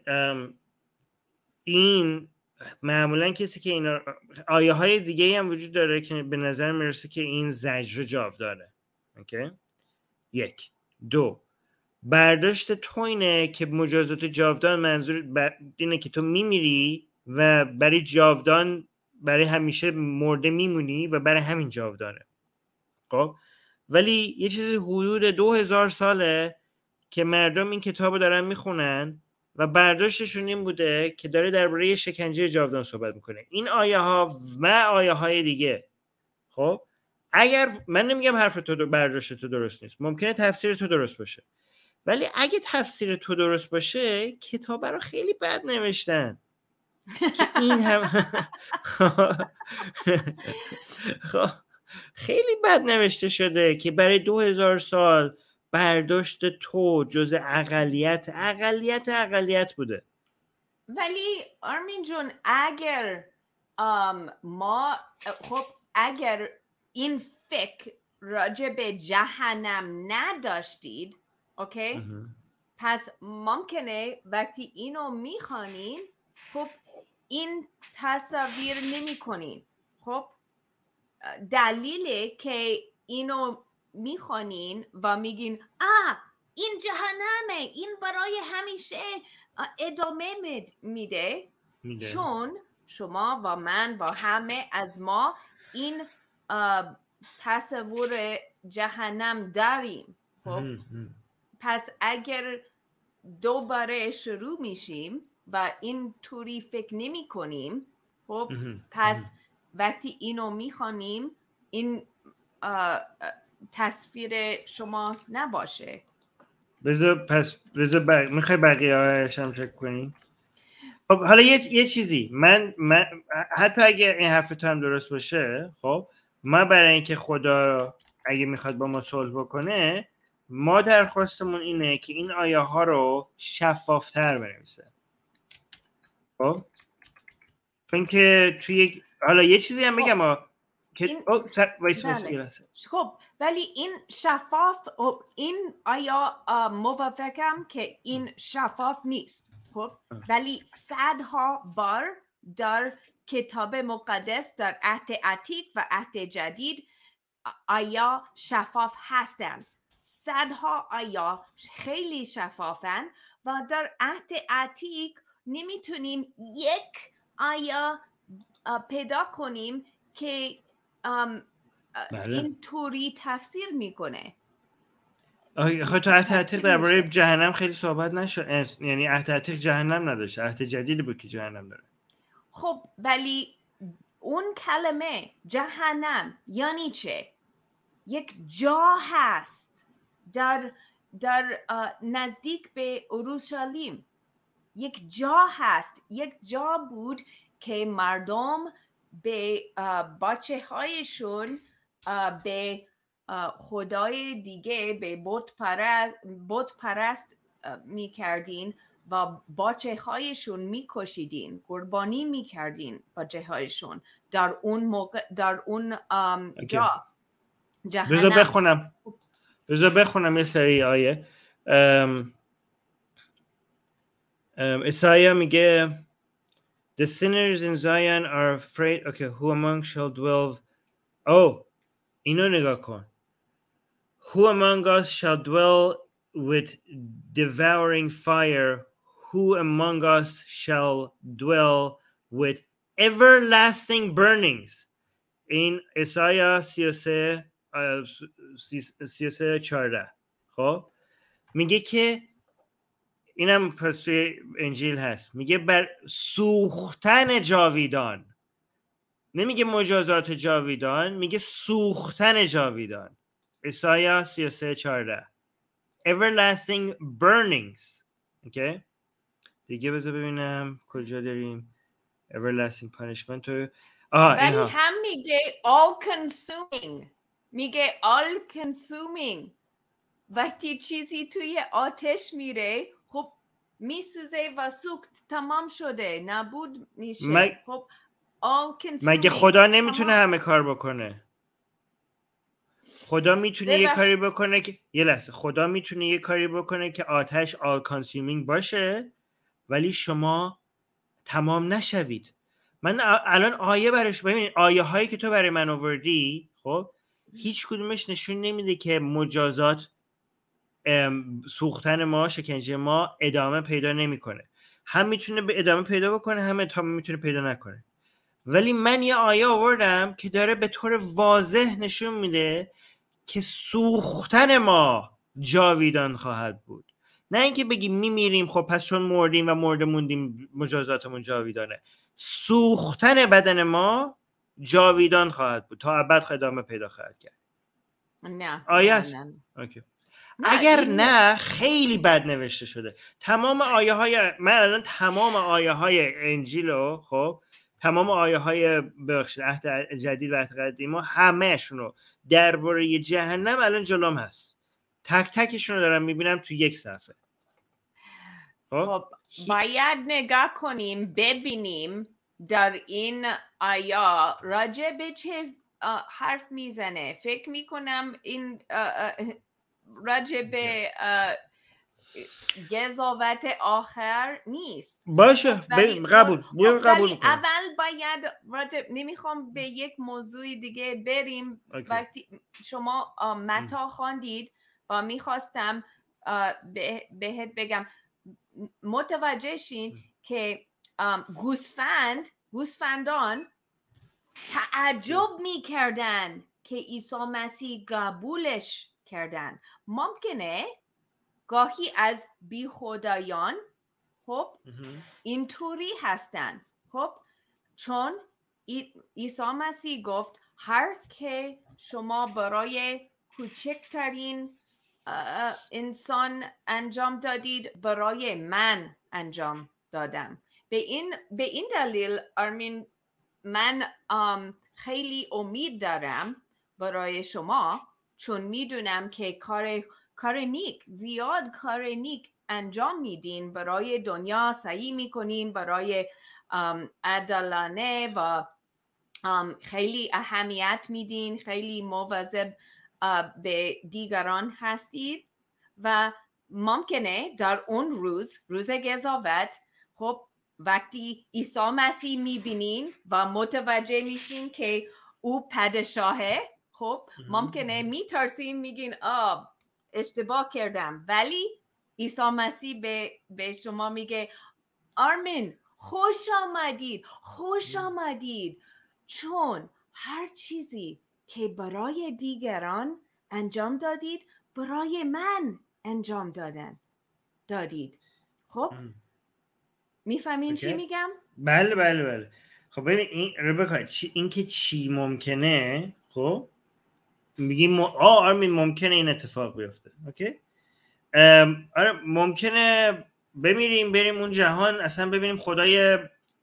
این معمولا کسی که اینا آیه های دیگه هم وجود داره که به نظر میرسه که این زجر جاودانه. اوکی؟ 1 2 برداشت تو اینه که مجازات جاودان منظور اینه که تو میمیری و برای جاودان برای همیشه مرده میمونی و برای همین جاودانه. خب ولی یه چیزی حدود 2000 ساله که مردم این کتابو دارن میخونن و برداشتشون این بوده که داره درباره شکنجه جاودان صحبت میکنه. این آیه ها و آیه های دیگه. خب اگر من نمیگم حرف تو برداشت تو درست نیست، ممکنه تفسیر تو درست باشه، ولی اگه تفسیر تو درست باشه کتاب رو خیلی بد نوشتن که این هم خیلی بد نوشته شده که برای 2000 سال برداشت تو جز اقلیت بوده. ولی آرمین جون اگر ما خب اگر این فکر راجع به جهنم نداشتید، اوکی؟ پس ممکنه وقتی اینو میخوانین خب این تصویر نمی کنین. خب دلیله که اینو میخوانین و میگین این جهنمه، این برای همیشه ادامه میده چون شما و من و همه از ما این تصور جهنم داریم. خب پس اگر دوباره شروع میشیم و این طوری فکر نمی کنیم خب پس وقتی اینو میخوانیم این تصویر شما نباشه. بذار میخوای بقیه هایش هم چک کنیم؟ خب حالا یه چیزی من حتی اگه این حرف تو هم درست باشه، خب ما برای اینکه خدا اگه میخواد با ما صلح بکنه، ما درخواستمون اینه که این آیه ها رو شفافتر بنویسه. خب چون که توی حالا یه چیزی هم بگم که خب ولی این شفاف، این آیا موافقم که این شفاف نیست. خب ولی صدها بار در کتاب مقدس، در عهد عتیق و عهد جدید آیا شفاف هستند. صدها آیا خیلی شفافن و در عهد عتیق نمیتونیم یک آیا پیدا کنیم که این طوری تفسیر میکنه. خب تو عهد عتیق درباره جهنم خیلی صحبت نشد، یعنی عهد عتیق جهنم نداشت، عهد جدید بود که جهنم داره. خب ولی اون کلمه جهنم یعنی چه؟ یک جا هست در نزدیک به اورشلیم، یک جا هست، یک جا بود که مردم به بچه هایشون به خدای دیگه، به بت پرست می کردین و بچه هایشون می کشیدین، قربانی می کردین بچه هایشون در اون موقع، در اون جا جهنم. بذار بخونم یه سری آیه. اسایه میگه The sinners in Zion are afraid. Okay, who among shall dwell? اینو نگاه کن. Who among us shall dwell with devouring fire? Who among us shall dwell with everlasting burnings? این اسایه 33:14. خب میگه که اینم پس توی انجیل هست، میگه بر سوختن جاویدان، نمیگه مجازات جاویدان، میگه سوختن جاویدان. اسایه 33:14 everlasting burnings. اوکی دیگه بذار ببینم کجا داریم everlasting punishment. ولی هم میگه all consuming، میگه all consuming. وقتی چیزی توی آتش میره خب میسوزه و سوخت، تمام شده، نابود میشه. خب all consuming. مگه خدا نمیتونه همه کار بکنه؟ خدا میتونه یه کاری بکنه که یه لحظه، خدا میتونه یه کاری بکنه که آتش all consuming باشه ولی شما تمام نشوید. من الان آیه برش ببینید، آیه هایی که تو برای من آوردی خب هیچ کدومش نشون نمیده که مجازات، سوختن ما، شکنجه ما ادامه پیدا نمیکنه. هم میتونه به ادامه پیدا بکنه، هم میتونه پیدا نکنه. ولی من یه آیه آوردم که داره به طور واضح نشون میده که سوختن ما جاویدان خواهد بود. نه اینکه بگیم میمیریم خب پس چون مردیم و مرده موندیم مجازاتمون جاویدانه. سوختن بدن ما جاویدان خواهد بود، تا ابد ادامه پیدا خواهد کرد. نه آیه نه. اوکی. اگر نه خیلی بد نوشته شده. تمام آیه های من الان تمام آیه های انجیلو، خب تمام آیه های عهد جدید و عهد قدیم همه‌شون رو درباره جهنم الان جلوم هست، تک تکشون رو دارم میبینم تو یک صفحه. خب باید نگاه کنیم ببینیم در این آیه راجع به چه حرف میزنه. فکر میکنم این راجع به قضاوت آخر نیست. باشه قبول ولی اول باید نمیخوام به یک موضوع دیگه بریم. وقتی شما متی خواندید و میخواستم بهت بگم متوجه شین که گوسفندان تعجب میکردن که عیسی مسیح قبولش کردن. ممکنه گاهی از بی خدایان خب اینطوری هستن. خب چون عیسی مسیح گفت هر که شما برای کوچکترین انسان انجام دادید برای من انجام دادم. به این دلیل آرمین من خیلی امید دارم برای شما، چون میدونم که کار نیک، زیاد کار نیک انجام میدین برای دنیا، سعی میکنین برای عدالانه و خیلی اهمیت میدین، خیلی مواظب به دیگران هستید و ممکنه در اون روز قضاوت خب وقتی عیسی مسیح میبینین و متوجه میشین که او پادشاهه، خب ممکنه میترسین، میگین اشتباه کردم، ولی عیسی مسیح به شما میگه آرمین خوش آمدید چون هر چیزی که برای دیگران انجام دادید برای من انجام دادید. خب میفهمین چی میگم؟ بله. خب ببین این ربکا این که چی ممکنه، خب میگیم آرمین ممکنه این اتفاق بیفته، اوکی؟ آره ممکنه بمیریم بریم اون جهان اصلا ببینیم خدای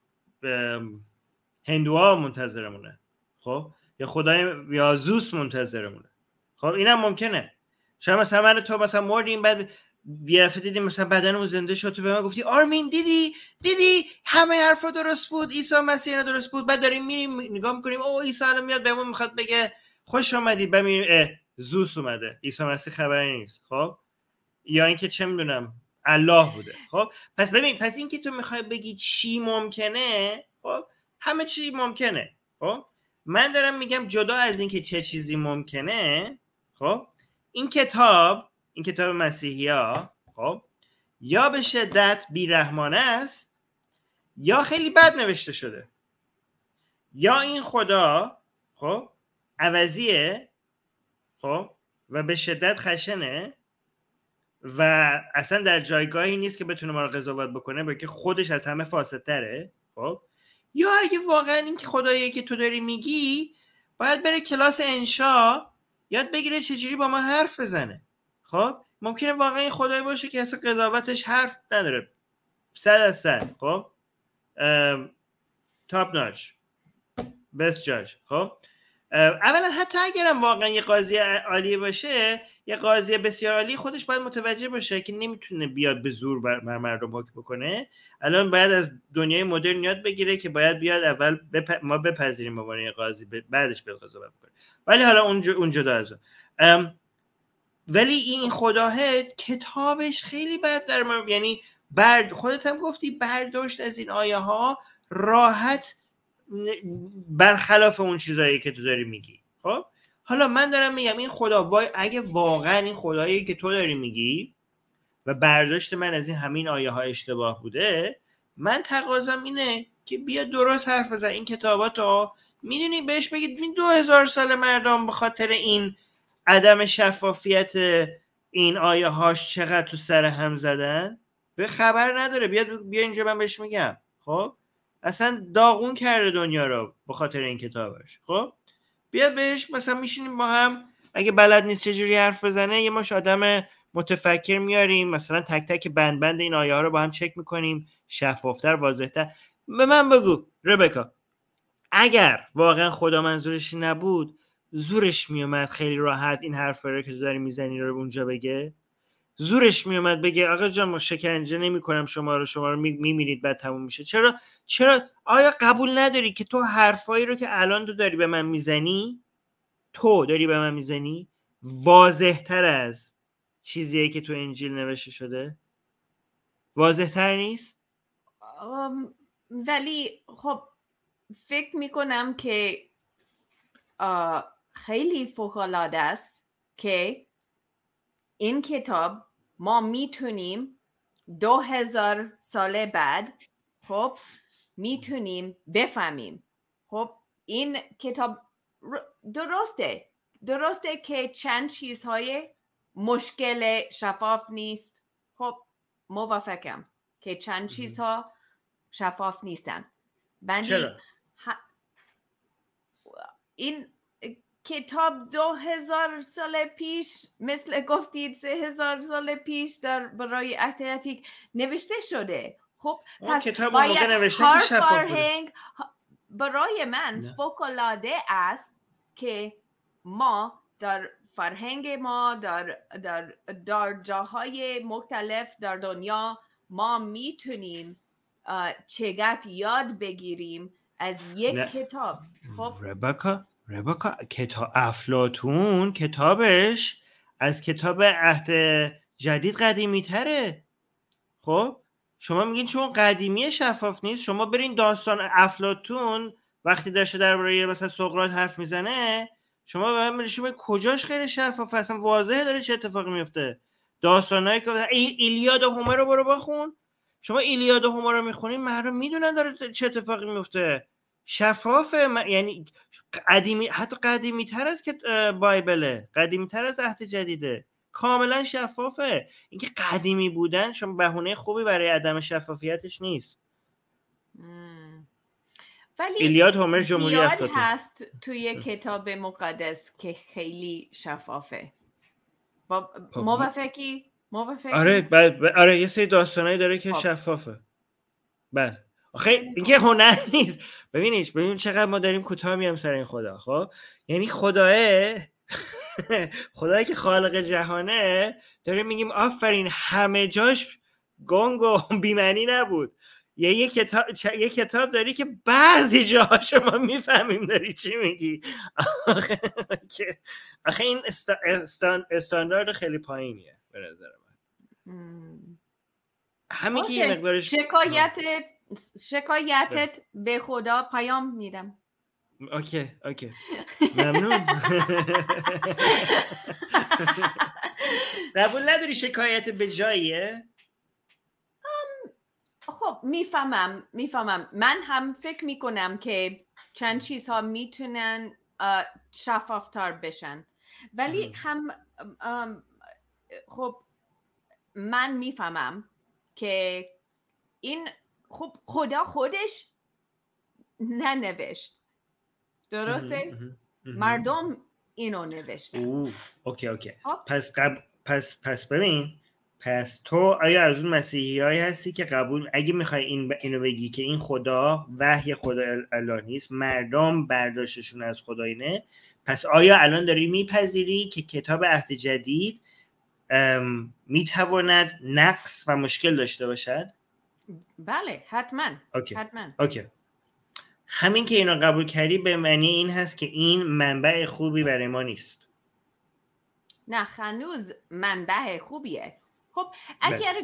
هندوها منتظرمونه، خب یا خدای زوس منتظرمونه، خب اینم ممکنه. شاید مثلا من تو مثلا مردیم بعد بیافته دیدیم مثلا بدنمون زنده شد، تو به من گفتی آرمین دیدی همه حرفا درست بود، عیسی مسیح درست بود، بعد داریم میریم نگاه میکنیم عیسی الان میاد بهمون میخواد بگه خوش اومدید، ببین زوس اومده، عیسی مسیح خبری نیست. خب یا اینکه چه میدونم الله بوده. خب پس ببین، پس اینکه تو میخوای بگی چی ممکنه، خب همه چی ممکنه. خب من دارم میگم جدا از اینکه چه چیزی ممکنه، خب این کتاب مسیحیا خب یا به شدت بیرحمانه است یا خیلی بد نوشته شده، یا این خدا خب عوضیه خب و به شدت خشنه و اصلا در جایگاهی نیست که بتونه ما رو قضاوت بکنه، بلکه خودش از همه فاسدتره. خب یا اگه واقعا این که خداییه که تو داری میگی باید بره کلاس انشا یاد بگیره چجوری با ما حرف بزنه. خب ممکنه واقعا این خدایی باشه که اصلا قضاوتش حرف نداره، 100%. خب تاپ ناچ، بست جاج. خب اولا حتی اگرم واقعا یه قاضی عالی باشه، یه قاضی بسیار عالی، خودش باید متوجه باشه که نمیتونه بیاد به زور بر مردم حکم بکنه. الان باید از دنیای مدرن یاد بگیره که باید بیاد اول ما بپذیریم به عنوان یه قاضی، بعدش بیاد قضاوت بکنه. ولی حالا اون جدا از ولی این خداه کتابش خیلی بد در یعنی خودت هم گفتی برداشت از این آیه ها راحت برخلاف اون چیزایی که تو داری میگی. خب حالا من دارم میگم این خدا اگه واقعا این خدایی که تو داری میگی و برداشت من از این همین آیه ها اشتباه بوده، من تقاضام اینه که بیا درست حرف بزن. این کتاباتو میدونی بهش بگید 2000 سال مردم به خاطر این عدم شفافیت این آیه هاش چقدر تو سر هم زدن، به خبر نداره. بیا اینجا من بهش میگم. خب اصلا داغون کرده دنیا رو به خاطر این کتابش. خب بیاد بهش مثلا میشینیم با هم، اگه بلد نیست چجوری حرف بزنه یه مش آدم متفکر میاریم، مثلا تک تک بند بند این آیه ها رو با هم چک میکنیم، شفافتر واضحتر. به من بگو ربکا، اگر واقعا خدا منظورش نبود زورش میومد خیلی راحت این حرف رو که تو داری میزنی رو اونجا بگه؟ زورش میومد بگه آقا جان ما شکنجه نمی کنم شما رو میمیرید بعد تموم میشه؟ چرا آیا قبول نداری که تو حرفایی رو که الان تو داری به من میزنی واضح تر از چیزیه که تو انجیل نوشته شده؟ واضح تر نیست؟ ولی خب فکر میکنم که خیلی فوق‌العاده است که این کتاب ما میتونیم 2000 سال بعد خب میتونیم بفهمیم. خب این کتاب درسته که چند چیزهای مشکل شفاف نیست. خب موافقم که چند چیزها شفاف نیستن. چرا؟ این کتاب 2000 سال پیش مثل گفتید 3000 سال پیش در برای اتلتیک نوشته شده. خب پس باید هر فرهنگ برای من فوق‌العاده است که ما در فرهنگ ما در جاهای مختلف در دنیا ما میتونیم چقدر یاد بگیریم از یک کتاب. خب ربکا کتاب افلاطون کتابش از کتاب عهد جدید قدیمی تره. خب شما میگین چون قدیمی شفاف نیست، شما برین داستان افلاطون وقتی داشته درباره مثلا سقراط حرف میزنه شما به من شما کجاش خیلی شفافه، اصلا واضحه داره چه اتفاقی میفته. داستانایی که ایلیاد و هومر رو برو بخون، شما ایلیاد و هومر رو میخونین مردم میدونن داره چه اتفاقی میفته، شفافه. یعنی قدیمی، حتی قدیمی تر از که بایبله، قدیمی تر از عهد جدیده، کاملا شفافه. اینکه قدیمی بودن شما بهونه خوبی برای عدم شفافیتش نیست. ولی ایلیاد هومر جمهوری افلاطون هست توی کتاب مقدس که خیلی شفافه. موافقی؟ آره یه سری داستانایی داره که شفافه. بله آخه اینکه هنر نیست. ببینید چقدر ما داریم کوتاه میام سر این خدا. خب یعنی خدایی که خالق جهانه داره میگیم آفرین همه جاش گنگ و بی‌معنی نبود. یه کتاب داری که بعضی جاها شما میفهمیم داری چی میگی. آخه این استاندارد خیلی پایینیه به نظر من. همین که یه مقدارش شکایتت به خدا پیام میدم. اوکی ممنون. قبول نداری شکایت به جاییه؟ خب میفهمم. من هم فکر میکنم که چند چیزها میتونن شفافتر بشن، ولی هم خب من میفهمم که این خب خدا خودش ننوشت، درسته؟ مردم اینو نوشتن. اوکی پس ببین، پس تو آیا از اون مسیحیایی هستی که قبول، اگه میخوای اینو بگی که این خدا وحی خدا الله نیست، مردم برداشتشون از خدا اینه، پس آیا الان داری میپذیری که کتاب عهد جدید میتواند نقص و مشکل داشته باشد؟ بله حتما. اوکی. همین که اینو قبول کردی به معنی این هست که این منبع خوبی برای ما نیست. نه هنوز منبع خوبیه. خب اگر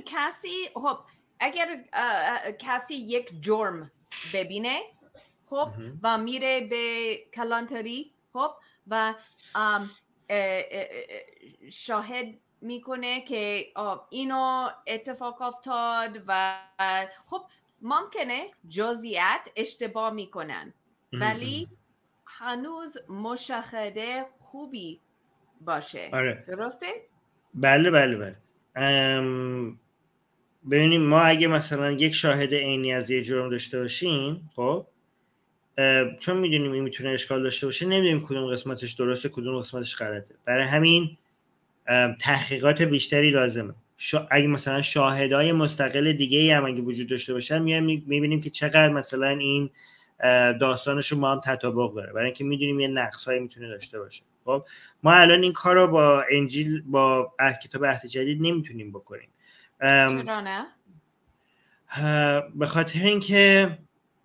کسی یک جرم ببینه خب و میره به کلانتری خب و شاهد میکنه که اینو اتفاق افتاد و خب ممکنه جزئیات اشتباه میکنن ولی هنوز مشاهده خوبی باشه. آره. درسته؟ بله. ببینیم ما اگه مثلا یک شاهد عینی از یه جرم داشته باشیم خب چون میدونیم این میتونه اشکال داشته باشه نمیدونیم کدوم قسمتش درسته کدوم قسمتش غلطه، برای همین تحقیقات بیشتری لازمه. اگه مثلا شاهدای مستقل دیگه هم اگه وجود داشته باشن میبینیم که چقدر مثلا این داستانشون با هم تطابق داره، برای اینکه میدونیم یه نقصایی میتونه داشته باشه. خب ما الان این کار رو با انجیل با کتاب عهد جدید نمیتونیم بکنیم. چرا نه؟ به خاطر اینکه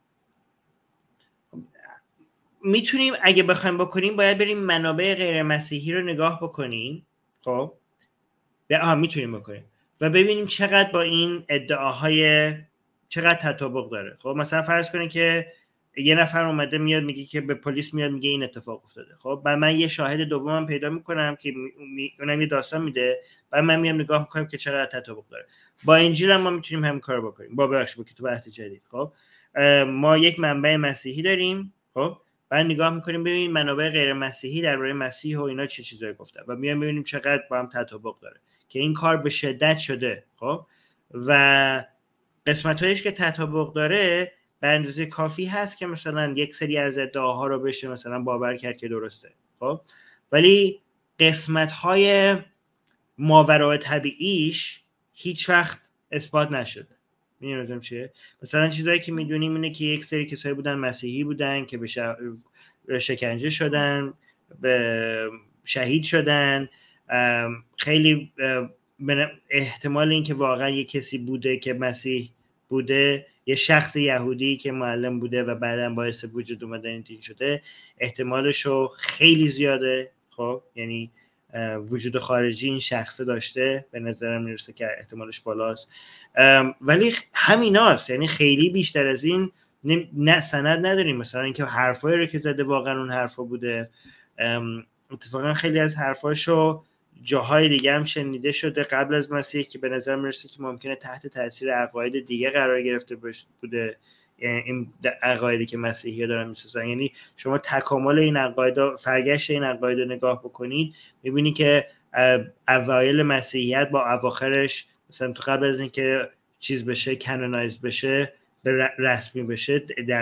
میتونیم اگه بخوایم بکنیم باید بریم منابع غیر مسیحی رو نگاه بکنیم. خب میتونیم بکنیم و ببینیم چقدر با این ادعاهای چقدر تطابق داره. خب مثلا فرض کنید که یه نفر اومده میاد میگه که به پلیس میاد میگه این اتفاق افتاده، خب بعد من یه شاهد دومم پیدا میکنم که اونم یه داستان میده، بعد من میام نگاه میکنم که چقدر تطابق داره. با انجیل هم ما میتونیم همین کارو بکنیم، با کتاب عهد جدید. خب ما یک منبع مسیحی داریم، خب بعد نگاه میکنیم ببینیم منابع غیر مسیحی درباره مسیح و اینا چه چیزایی گفتن و میام ببینیم چقدر با هم تطابق داره که این کار به شدت شده. خب و قسمت‌هایش که تطابق داره به اندازه کافی هست که مثلا یک سری از ادعاها رو بشه مثلا باور کرد که درسته. خب ولی قسمت‌های ماورای طبیعیش هیچ وقت اثبات نشده. می‌دونم چیه؟ مثلا چیزایی که میدونیم اینه که یک سری کسایی بودن مسیحی بودن که به شکنجه شدن، به شهید شدن. خیلی احتمال این که واقعا یک کسی بوده که مسیح بوده، یه شخص یهودی که معلم بوده و بعداً باعث وجود اومدن این دین شده، احتمالشو خیلی زیاده. خب یعنی وجود خارجی این شخص داشته، به نظرم میرسه که احتمالش بالاست. ولی همیناست، یعنی خیلی بیشتر از این نه سند نداریم. مثلا اینکه حرفایی رو که زده واقعا اون حرفا بوده. اتفاقا خیلی از حرفاشو جاهای دیگه هم شنیده شده قبل از مسیح که به نظر میرسه که ممکنه تحت تاثیر عقاید دیگه قرار گرفته بوده. یعنی این عقایدی که مسیحی‌ها دارن میسازن، یعنی شما تکامل این عقاید، فرگشت این عقاید رو نگاه بکنید، میبینی که اوایل مسیحیت با اواخرش، مثلا تو قبل از اینکه چیز بشه، کانونایز بشه، به رسمی بشه،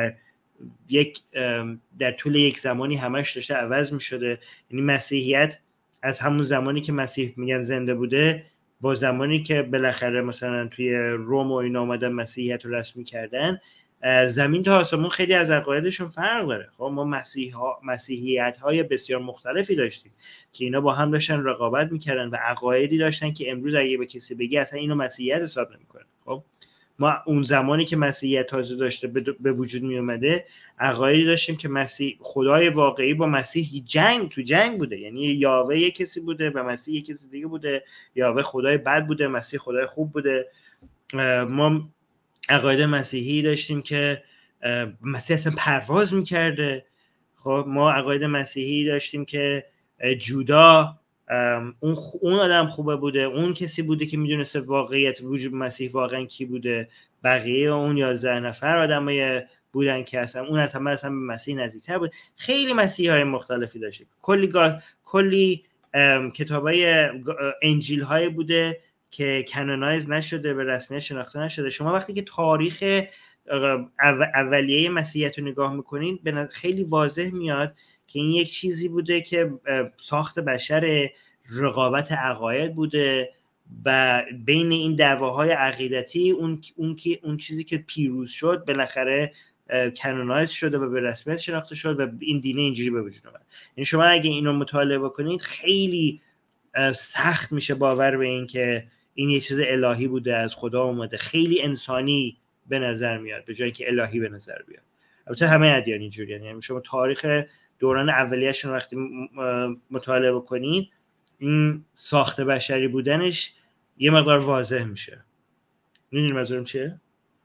در طول یک زمانی همش داشته عوض میشده. یعنی مسیحیت از همون زمانی که مسیح میگن زنده بوده با زمانی که بالاخره مثلا توی روم و اینا اومدن مسیحیت رو رسمی کردن، زمین تا آسمون خیلی از عقایدشون فرق داره. خب ما مسیحیت های بسیار مختلفی داشتیم که اینا با هم داشتن رقابت میکردن و عقایدی داشتن که امروز اگه به کسی بگی اصلا اینو مسیحیت حساب نمیکنه. خب ما اون زمانی که مسیحیت تازه داشته به وجود می اومده، عقایدی داشتیم که مسیح، خدای واقعی با مسیح تو جنگ بوده. یعنی یاوه یک کسی بوده و مسیح یک کسی دیگه بوده. یاوه خدای بد بوده، مسیح خدای خوب بوده. ما عقاید مسیحی داشتیم که مسیح اصلا پرواز میکرده. خب ما عقاید مسیحی داشتیم که جودا اون آدم خوبه بوده، اون کسی بوده که میدونسته واقعیت وجود مسیح واقعا کی بوده. بقیه اون 11 نفر آدمای بودن که اون اصلا به مسیح نزدیکتر بود. خیلی مسیحی های مختلفی داشتیم. کلی کتابای انجیل های بوده که کانونایز نشده، به رسمیت شناخته نشده. شما وقتی که تاریخ اولیه مسیحیت رو نگاه میکنین خیلی واضح میاد که این یک چیزی بوده که ساخت بشر، رقابت عقاید بوده و بین این دعواهای عقیدتی اون چیزی که پیروز شد بالاخره کانونایز شده و به رسمیت شناخته شد و این دینه اینجوری به وجود اومد. یعنی شما اگه اینو مطالعه بکنید خیلی سخت میشه باور به این که این یه چیز الهی بوده، از خدا اومده. خیلی انسانی به نظر میاد به جایی که الهی به نظر بیاد. البته همه ادیان اینجوریه. یعنی شما تاریخ دوران اولیه‌شون وقتی مطالعه بکنید، این ساخت بشری بودنش یه مقدار واضح میشه. میدونید منظورم چیه؟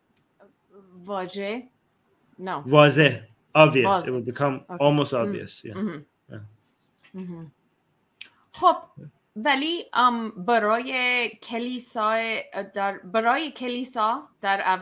واضح؟ No. واضح. Obvious. It will become almost obvious. خب ولی برای کلیسا در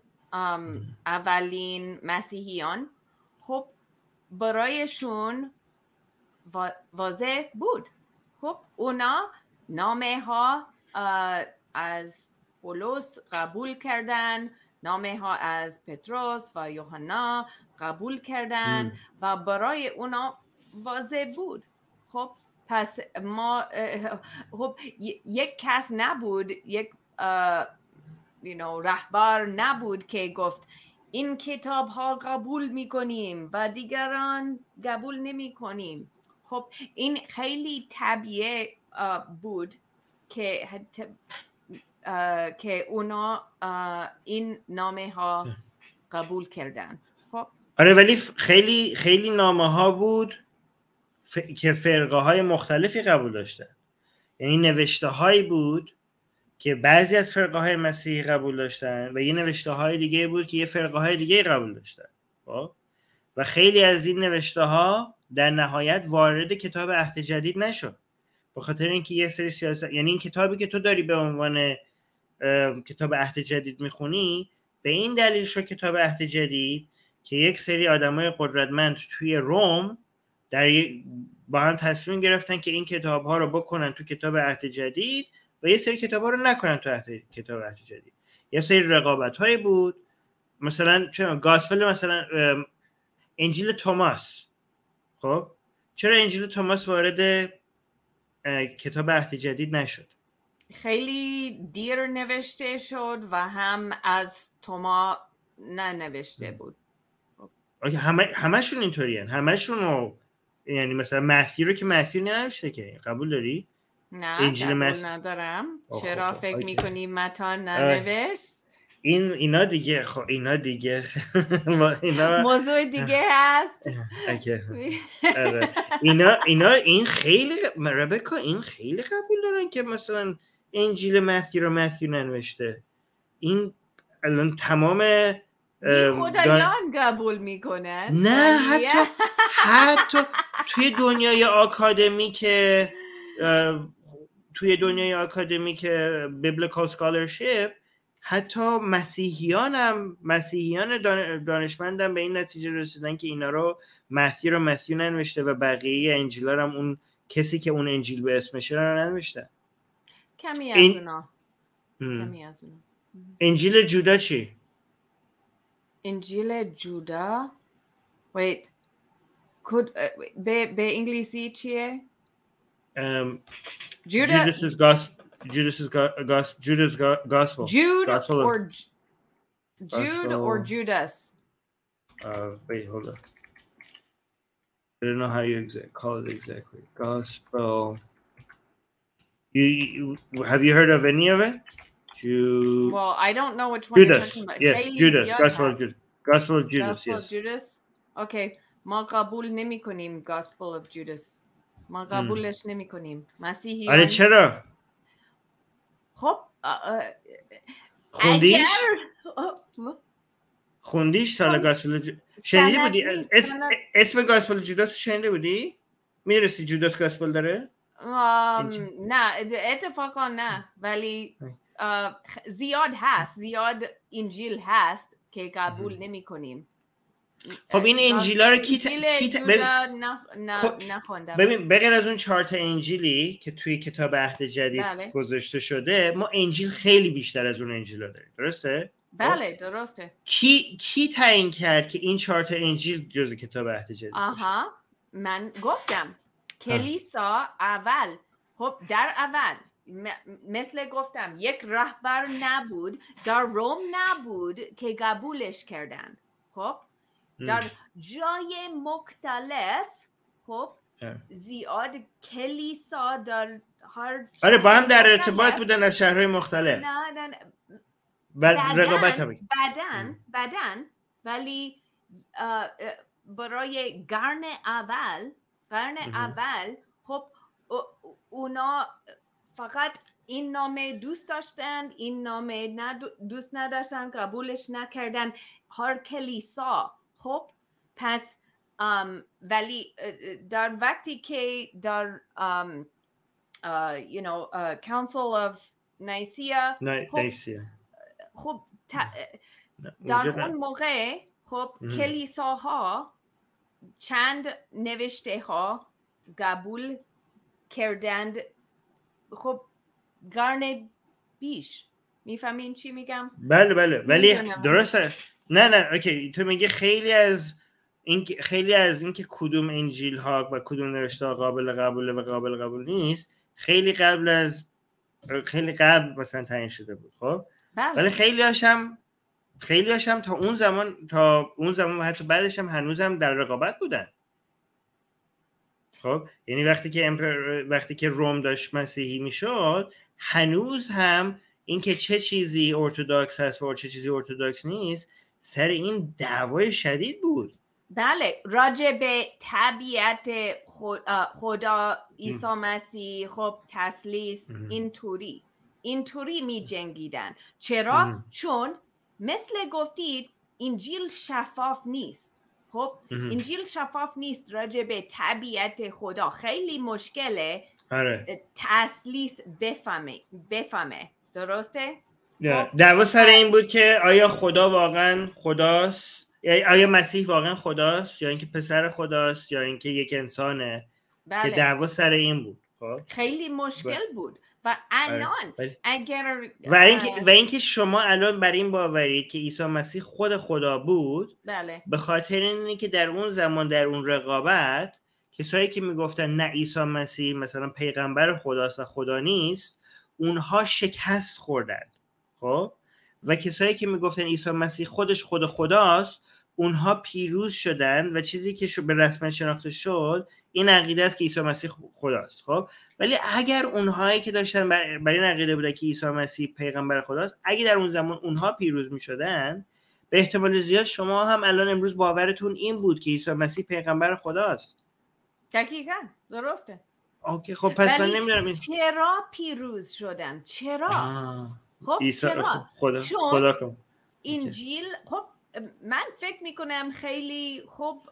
اولین مسیحیان، خب برایشون واضح بود. خب اونا نامه ها از پولس قبول کردن، نامه ها از پتروس و یوحنا قبول کردن و برای اونا واضح بود. خب پس ما خب یک کس نبود، یک رهبر نبود که گفت این کتاب ها قبول می-کنیم و دیگران قبول نمی کنیم. خب این خیلی طبیعی بود که اونا این نامه ها قبول کردن. خب آره، ولی خیلی خیلی نامه ها بود که فرقه های مختلفی قبول داشتن. یعنی نوشته هایی بود که بعضی از فرقه های مسیحی قبول داشتن و یه نوشته های دیگه بود که یه فرقه های دیگه قبول داشتن. و خیلی از این نوشته ها در نهایت وارد کتاب عهد جدید نشد، به خاطر اینکه یه سری سیاست، یعنی این کتابی که تو داری به عنوان کتاب عهد جدید میخونی به این دلیل شد کتاب عهد جدید که یک سری آدمای قدرتمند توی روم با هم تصمیم گرفتن که این کتاب ها رو بکنن تو کتاب عهد جدید و یه سری کتاب ها رو نکنن تو کتاب عهد جدید. یه سری رقابت هایی بود مثلا چرا گاسپل مثلا انجیل توماس، خب چرا انجیل توماس وارد کتاب عهد جدید نشد؟ خیلی دیر نوشته شد و هم از توما ننوشته بود. اوکی، همشون اینطورین، همشون یعنی مثلا متی رو که متی ننوشته که، قبول داری؟ نه قبول ندارم. چرا فکر میکنی متی ننوشت؟ اینا دیگه اینا دیگه موضوع دیگه هست. این خیلی ربکا این خیلی قبول دارن که مثلا انجیل متی رو متی ننوشته. این الان تمام خدایان قبول میکنن. نه حتی توی دنیای آکادمیک بیبلیکال سکالرشیپ حتی مسیحیان دانشمندم به این نتیجه رسیدن که اینا رو متی ننوشته و بقیه انجیلا هم اون کسی که اون انجیل به اسمشه رو ننوشته. کمی از اونا. انجیل جودا چی؟ انجیل جودا wait به انگلیسی چیه؟ Judas's gospel. Jude gospel or Jude or Judas? Wait, hold on. I don't know how you call it exactly. Gospel. You have you heard of any of it? Well, I don't know which one Judas. you're talking about. Yeah, Judas. Gospel of Judas. Gospel of Judas. Okay. ما قبول نمی کنیم Gospel of Judas. ما قبولش نمی کنیم. مسیحیان. آره چرا؟ خب خوندیش تا گاسپل شنیده بودی؟ اسم گاسپل جوداس شنیده بودی؟ میدونستی جوداس گاسپل داره؟ نه اتفاقا نه، ولی زیاد انجیل هست که قبول نمی کنیم. خب این انجیلا رو نخوندم. ببین بغیر از اون 4 تا انجیلی که توی کتاب عهد جدید گذاشته شده، ما انجیل خیلی بیشتر از اون انجیلا داریم، درسته؟ بله درسته. کی تعیین کرد که این 4 تا انجیل جزء کتاب عهد جدید باشه؟ من گفتم کلیسا اول، خب در اول مثل گفتم یک رهبر نبود، در روم نبود که قبولش کردن. خب در جای مختلف خب زیاد کلیسا در هر آره با هم در ارتباط بودن از شهرهای مختلف. نه رقابت هم بعدن ولی برای قرن اول خب اونا فقط این نام دوست داشتن، این نام دوست نداشتن، قبولش نکردن هر کلیسا. خب پس ولی در وقتی که در Council of Nicaea خب در اون موقع خب کلیساها چند نوشته ها قبول کردند. خب قرن بیش. میفهمین چی میگم؟ بله ولی درسته. نه اوکی، تو میگه خیلی از این که کدوم انجیل ها و کدوم نوشته ها قابل قبوله و قابل قبول نیست خیلی قبل مثلا تعیین شده بود. خب ولی خیلی هاشم تا اون زمان و حتی بعدش هم هنوزم در رقابت بودن. خب یعنی وقتی که روم داشت مسیحی میشد، هنوز هم این که چه چیزی ارتدوکس هست و چه چیزی ارتدوکس نیست سر این دعوای شدید بود. بله، راجع به طبیعت خدا عیسی مسیح، خب تثلیث اینطوری می جنگیدن. چرا؟ چون مثل گفتید انجیل شفاف نیست. خب انجیل شفاف نیست راجع به طبیعت خدا. خیلی مشکله تثلیث بفهمه. درسته؟ دعوا سر این بود که آیا خدا واقعا خداست، آیا مسیح واقعا خداست یا اینکه پسر خداست یا اینکه یک انسانه. که دعوا سر این بود. خب خیلی مشکل بود. و الان اگر و اینکه شما الان بر این باورید که عیسی مسیح خود خدا بود، بله، به خاطر اینه که در اون زمان در اون رقابت کسایی که میگفتن نه عیسی مسیح مثلا پیغمبر خداست و خدا نیست، اونها شکست خوردن. خب و کسایی که میگفتن عیسی مسیح خودش خود خداست، اونها پیروز شدن و چیزی که به رسمیت شناخته شد این عقیده است که عیسی مسیح خداست. خب ولی اگر اونهایی که داشتن بر این عقیده بودن که عیسی مسیح پیغمبر خداست، اگه در اون زمان اونها پیروز میشدن، به احتمال زیاد شما هم الان امروز باورتون این بود که عیسی مسیح پیغمبر خداست. دقیقاً درسته. اوکی خب پس من نمیدونم چرا پیروز شدن؟ چرا؟ خب چرا؟ خدا کن. انجیل خب من فکر میکنم خیلی خوب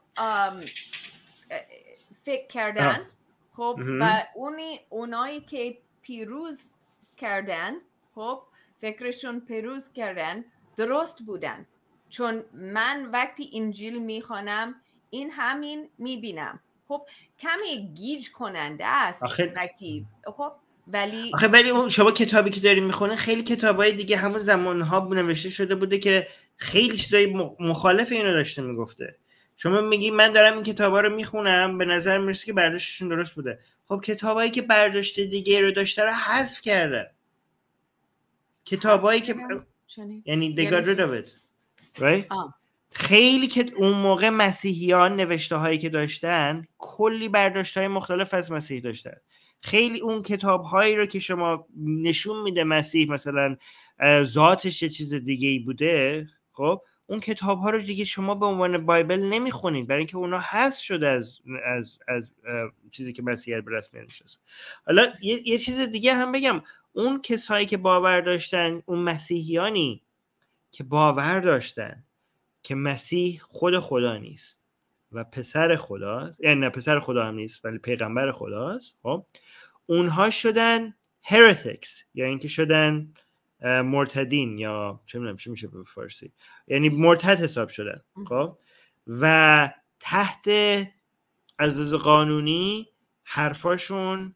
فکر کردن. خب و اونایی که پیروز کردن، خب فکرشون پیروز کردن درست بودن، چون من وقتی انجیل میخوانم این همین میبینم. خب کمی گیج کننده است وقتی خب ولی شما کتابی که داری میخونه خیلی کتابای دیگه همون زمانها نوشته شده بوده که خیلی چیزای مخالف اینو داشته میگفته. شما میگی من دارم این کتابا رو میخونم به نظر میرسه که برداشتشون درست بوده. خب کتابایی که برداشت دیگه رو داشته رو حذف کردن. کتابایی که یعنی they got rid of it. Right? خیلی که اون موقع مسیحیان نوشته هایی که داشتن کلی برداشت های مختلف از مسیح داشتن. خیلی اون کتاب هایی رو که شما نشون میده مسیح مثلا ذاتش یه چیز دیگه ای بوده، خب اون کتاب ها رو دیگه شما به عنوان بایبل نمیخونید، برای اینکه اونا حذف شده از چیزی که مسیح به رسمیت میشناسه. حالا یه چیز دیگه هم بگم، اون کسایی که باور داشتن، اون مسیحیانی که باور داشتن که مسیح خود خدا نیست و پسر خدا، یعنی نه پسر خدا هم نیست ولی پیغمبر خداست، خب اونها شدن heretics، یا اینکه شدن مرتدین، یا چه میدونم چی میشه به فارسی، یعنی مرتد حساب شدن. خب و تحت عزاز قانونی حرفاشون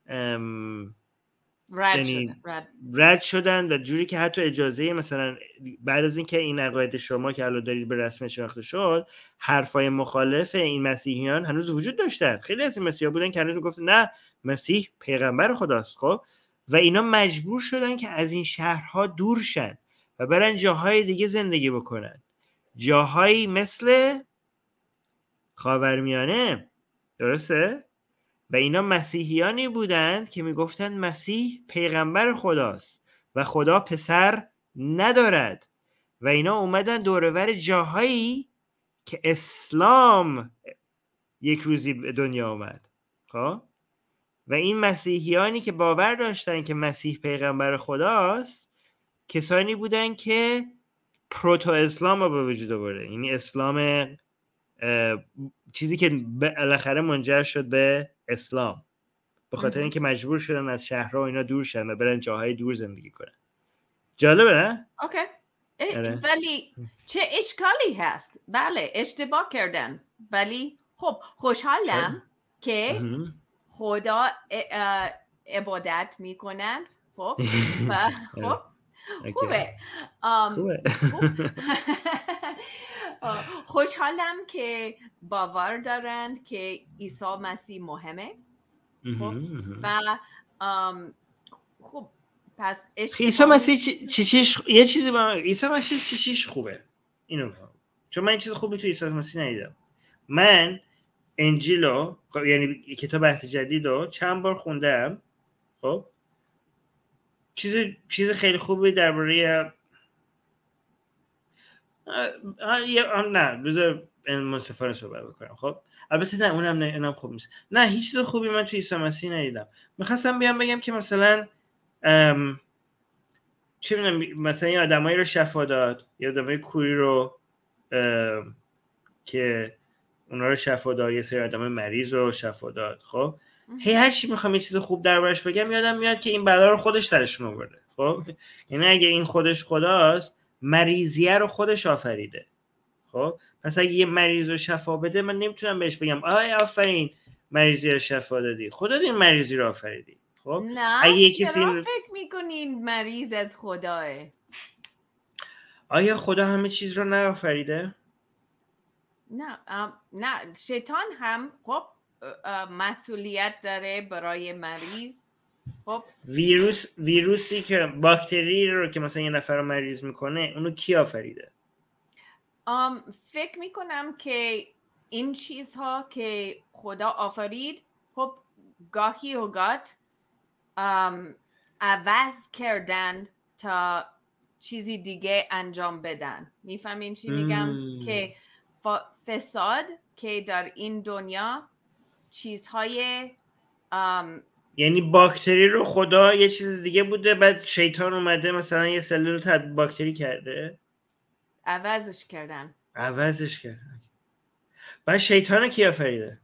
رد شدن و جوری که حتی اجازه مثلا بعد از اینکه این عقاید شما که الان دارید به رسمیت شناخته شد، حرفای مخالف این مسیحیان هنوز وجود داشتن. خیلی از این مسیحیان بودن که هنوز میگفتن نه مسیح پیغمبر خداست. خب و اینا مجبور شدن که از این شهرها دور شن و برن جاهای دیگه زندگی بکنن، جاهایی مثل خاورمیانه. درسته؟ و اینا مسیحیانی بودند که میگفتند مسیح پیغمبر خداست و خدا پسر ندارد، و اینا اومدن دورور جاهایی که اسلام یک روزی به دنیا اومد. خب و این مسیحیانی که باور داشتن که مسیح پیغمبر خداست کسانی بودن که پروتو اسلام رو به وجود آورده، یعنی اسلام چیزی که بالاخره منجر شد به اسلام، به خاطر اینکه مجبور شدن از شهرها و اینا دور شدن و برن جاهای دور زندگی کنن. جالبه نه؟ اوکی. ولی چه اشکالی هست؟ بله اشتباه کردن، ولی خب خوشحالم که خدا عبادت میکنن. خب و خب خوبه. خوشحالم که باور دارند که عیسی مسیح مهمه. خب و خب پس عیسی مسیح یه چیزی عیسی مسیح چیش خوبه اینو چون من این چیز خوبی تو عیسی مسیح ندیدم. من انجیلو یعنی کتاب عهد جدیدو چند بار خوندم. خب چیز خیلی خوبی درباره نه بذار منصفانه صحبت بکنم. خب البته نه اونم خوب نیست. نه هیچ چیز خوبی من توی عیسی مسیح ندیدم. میخواستم بیام بگم که مثلا چه میدونم مثلا یه آدمایی رو شفا داد، یه آدمای کوری رو که اونا رو شفا داد، یه سری آدمای مریض رو شفا داد. خب هر چی میخوام یه چیز خوب دربارش بگم یادم میاد که این بلا رو خودش سرشون آورده. خب یعنی اگه این خودش خداست، مریضیه رو خودش آفریده. خب پس اگه یه مریض رو شفا بده من نمیتونم بهش بگم آفرین مریضی رو شفا دادی، خودت این مریضی رو آفریدی. خب نه چرا فکر میکنین مریض از خداه؟ آیا خدا همه چیز رو نیافریده؟ نه شیطان هم خب مسئولیت داره برای مریض. خب ویروسی که باکتری رو که مثلا یه نفر رو مریض میکنه اونو کی آفریده؟ فکر میکنم که این چیزها که خدا آفرید خب گاهی اوقات عوض کردن تا چیزی دیگه انجام بدن. میفهمین چی میگم؟ که فساد که در این دنیا چیزهای یعنی باکتری رو خدا یه چیز دیگه بوده، بعد شیطان اومده مثلا یه سلول رو تبدیل باکتری کرده، عوضش کردن. بعد شیطان رو کی آفریده؟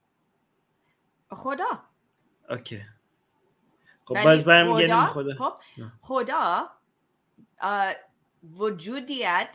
خدا. اوکی. خب باز برمیگردیم خدا. خب خدا وجودیت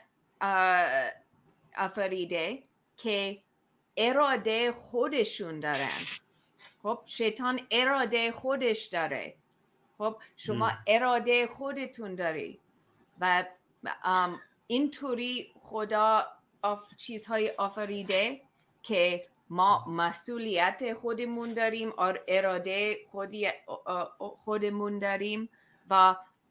آفریده که اراده خودشون دارن. خب شیطان اراده خودش داره. خب شما اراده خودتون داری و اینطوری خدا چیزهای آفریده که ما مسئولیت خودمون داریم اور اراده خودمون داریم و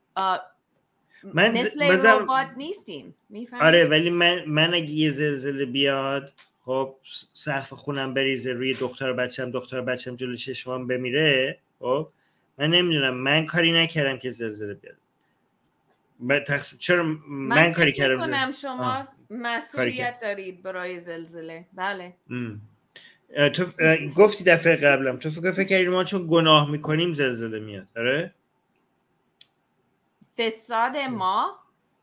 مثل ربات نیستیم. آره ولی من اگه یه زلزله بیاد خب سقف خونم بریزه روی دختر بچم جلوی چشمام بمیره، خب من نمیدونم، من کاری نکردم که زلزله بیاد. چرا من کاری کردم؟ من فکر شما مسئولیت دارید برای زلزله. بله. تو گفتی دفعه قبلم تو فکر کردی ما چون گناه میکنیم زلزله میاد. آره فساد ما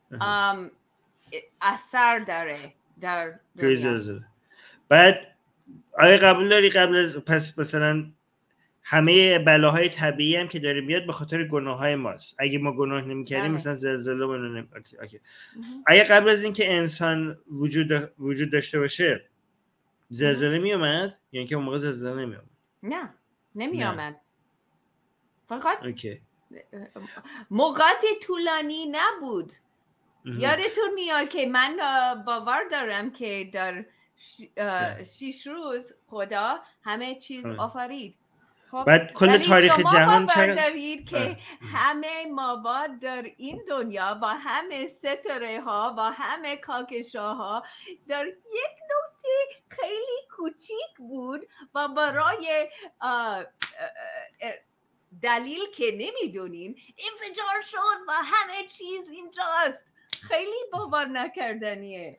اثر داره در دنیا. بعد آیا قبول داری پس مثلا همه بلاهای طبیعی هم که داره میاد به خاطر گناههای ماست؟ اگه ما گناه نمی‌کردیم مثلا زلزله اوکی. اگه قبل از اینکه انسان وجود داشته باشه زلزله میومد یا اینکه اون موقع زلزله نمیومد؟ نه نمیومد. فقط موقعات طولانی نبود. یادتون میاد که من باور دارم که در 6 روز خدا همه چیز آفرید. خب بعد کل تاریخ جهان شما باور دارید که همه مواد در این دنیا و همه ستاره ها و همه کاکشاها در یک نقطه خیلی کوچیک بود و برای دلیل که نمیدونیم انفجار شد و همه چیز اینجاست. خیلی باور نکردنیه.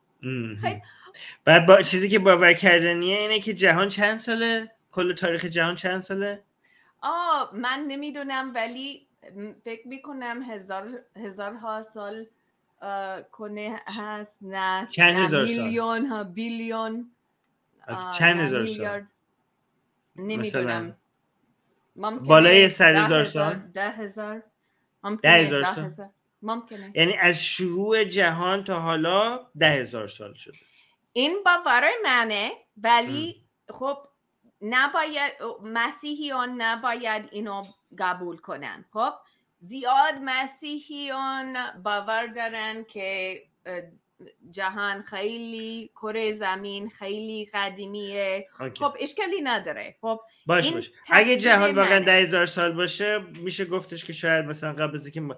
بعد چیزی که باور کردنیه اینه که جهان چند ساله؟ کل تاریخ جهان چند ساله؟ من نمیدونم ولی فکر میکنم هزارها سال کنه هست. نه چند هزار سال؟ میلیون ها بیلیون چند هزار سال؟ نمیدونم. بالای 100,000 سال؟ 10,000 سال؟ ممکنه. یعنی از شروع جهان تا حالا 10,000 سال شده. این باور منه ولی خب نباید مسیحیان نباید اینو قبول کنن. خب زیاد مسیحیان باور دارن که جهان خیلی کره زمین خیلی قدیمیه. خب اشکالی نداره. خب باش. اگه جهان واقعا 10,000 سال باشه میشه گفتش که شاید مثلا قبل از اینکه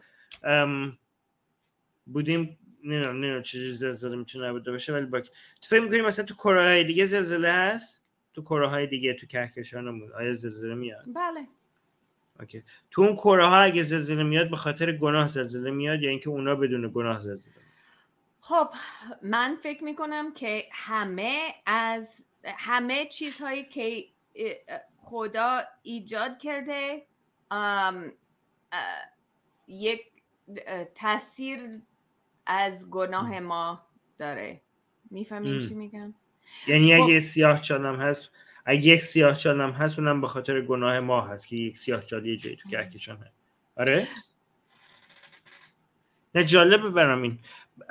بودیم نمیدونم چه زلزله میتونه نبوده باشه ولی تو فکر می‌کنی مثلا تو کره‌های دیگه زلزله هست؟ تو کره‌های دیگه تو کهکشانمون آیا زلزله میاد؟ بله. اوکی. تو اون کره‌ها اگه زلزله میاد به خاطر گناه زلزله میاد یا اینکه اونا بدون گناه زلزله میاد؟ خب من فکر میکنم که همه چیزهایی که خدا ایجاد کرده یک تاثیر از گناه ما داره. میفهمین چی میگم؟ یعنی اگه یک سیاه‌چالم هست اونم به خاطر گناه ما هست که یک سیاه‌چال یه جایی تو کهکشان هست. آره؟ نه جالبه برام این.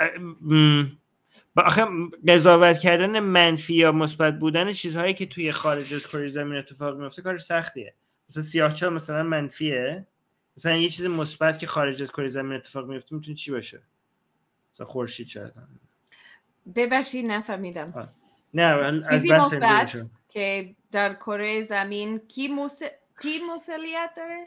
آخه قضاوت کردن منفی یا مثبت بودن چیزهایی که توی خارج از کره زمین اتفاق میفته کار سختیه. مثلا سیاه‌چال مثلا منفیه، مثلا یه چیز مثبت که خارج از کره زمین اتفاق میفته میتونه چی باشه؟ مثلا خورشید شاید. ببخشید نفهمیدم. نه از چیزی بحث مثبت که در کره زمین کی مسئولیت داره؟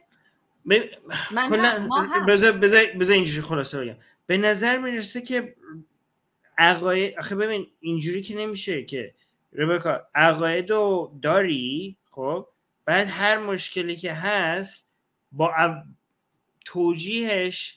بذار اینجوری خلاصه بگم. به نظر میرسه که عقاید، آخه ببین اینجوری که نمیشه که ربکا عقایدو داری، خب بعد هر مشکلی که هست با توجیهش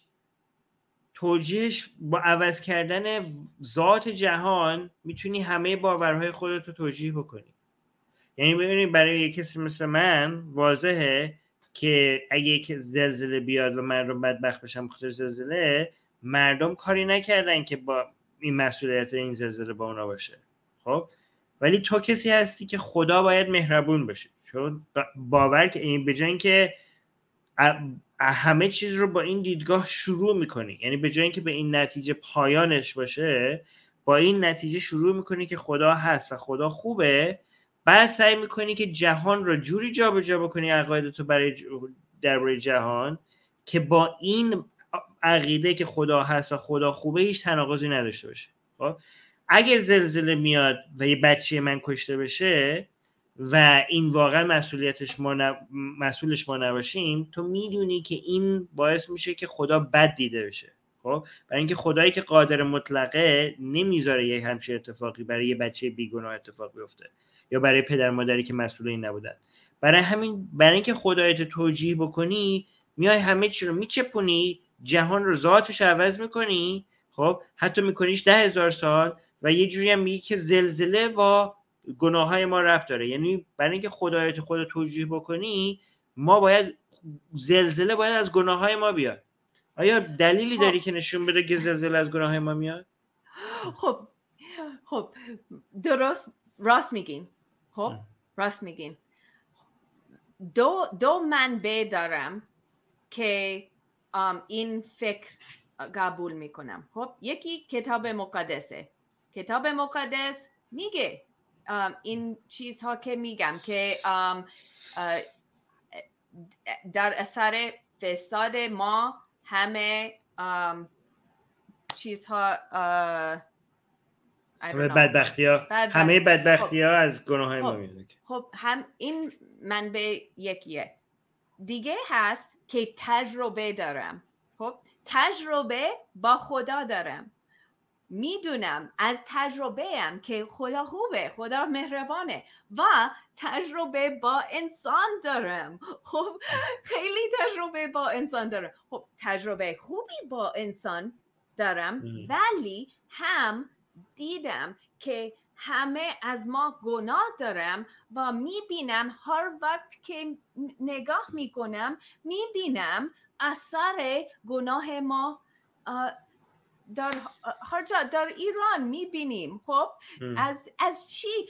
با عوض کردن ذات جهان میتونی همه باورهای خودت رو توجیه بکنی. یعنی ببینید برای یک کسی مثل من واضحه که اگه یک زلزله بیاد و مردم بدبخت بشن بخاطر زلزله، مردم کاری نکردن که با این مسئولیت این زلزله با اونا باشه. خب ولی تو کسی هستی که خدا باید مهربون باشه، چون باور که این بجای اینکه همه چیز رو با این دیدگاه شروع میکنی، یعنی به جای اینکه به این نتیجه پایانش باشه، با این نتیجه شروع میکنی که خدا هست و خدا خوبه، بعد سعی میکنی که جهان رو جوری جابجا بکنی عقایدتو درباره جهان که با این عقیده که خدا هست و خدا خوبه هیچ تناقضی نداشته باشه. خب اگر زلزله میاد و یه بچه من کشته بشه و این واقعا مسئولش ما نباشیم، تو میدونی که این باعث میشه که خدا بد دیده بشه. خب برای اینکه خدایی که قادر مطلقه نمیذاره یه همچین اتفاقی برای یه بچه بیگناه اتفاق بیفته یا برای پدر مادری که مسئول این نبودن. برای اینکه خدایت توجیه بکنی، میای همه چی رو میچپونی، جهان رو ذاتش عوض میکنی، خب حتی میکنیش 10,000 سال و یه جوری هم میگی که زلزله با گناه های ما ربط داره. یعنی برای اینکه خدایت خود توجیه بکنی، ما باید زلزله باید از گناه های ما بیاد. آیا دلیلی داری که نشون بده که زلزله از گناه های ما میاد؟ خب راست میگین. خب راست میگین. دو منبع دارم که این فکر قبول میکنم. خب یکی کتاب مقدسه. کتاب مقدس میگه این چیزها که میگم که در اثر فساد ما همه چیزها همه بدبختی ها از گناه های ما میاد. خب هم این منبع یکیه. دیگه هست که تجربه دارم. خب تجربه با خدا دارم. میدونم از تجربه هم که خدا خوبه، خدا مهربانه، و تجربه با انسان دارم. خب خیلی تجربه با انسان دارم. خب تجربه خوبی با انسان دارم، ولی هم دیدم که همه از ما گناه دارم و میبینم هر وقت که نگاه میکنم میبینم اثر گناه ما در هر جا در ایران میبینیم. خب از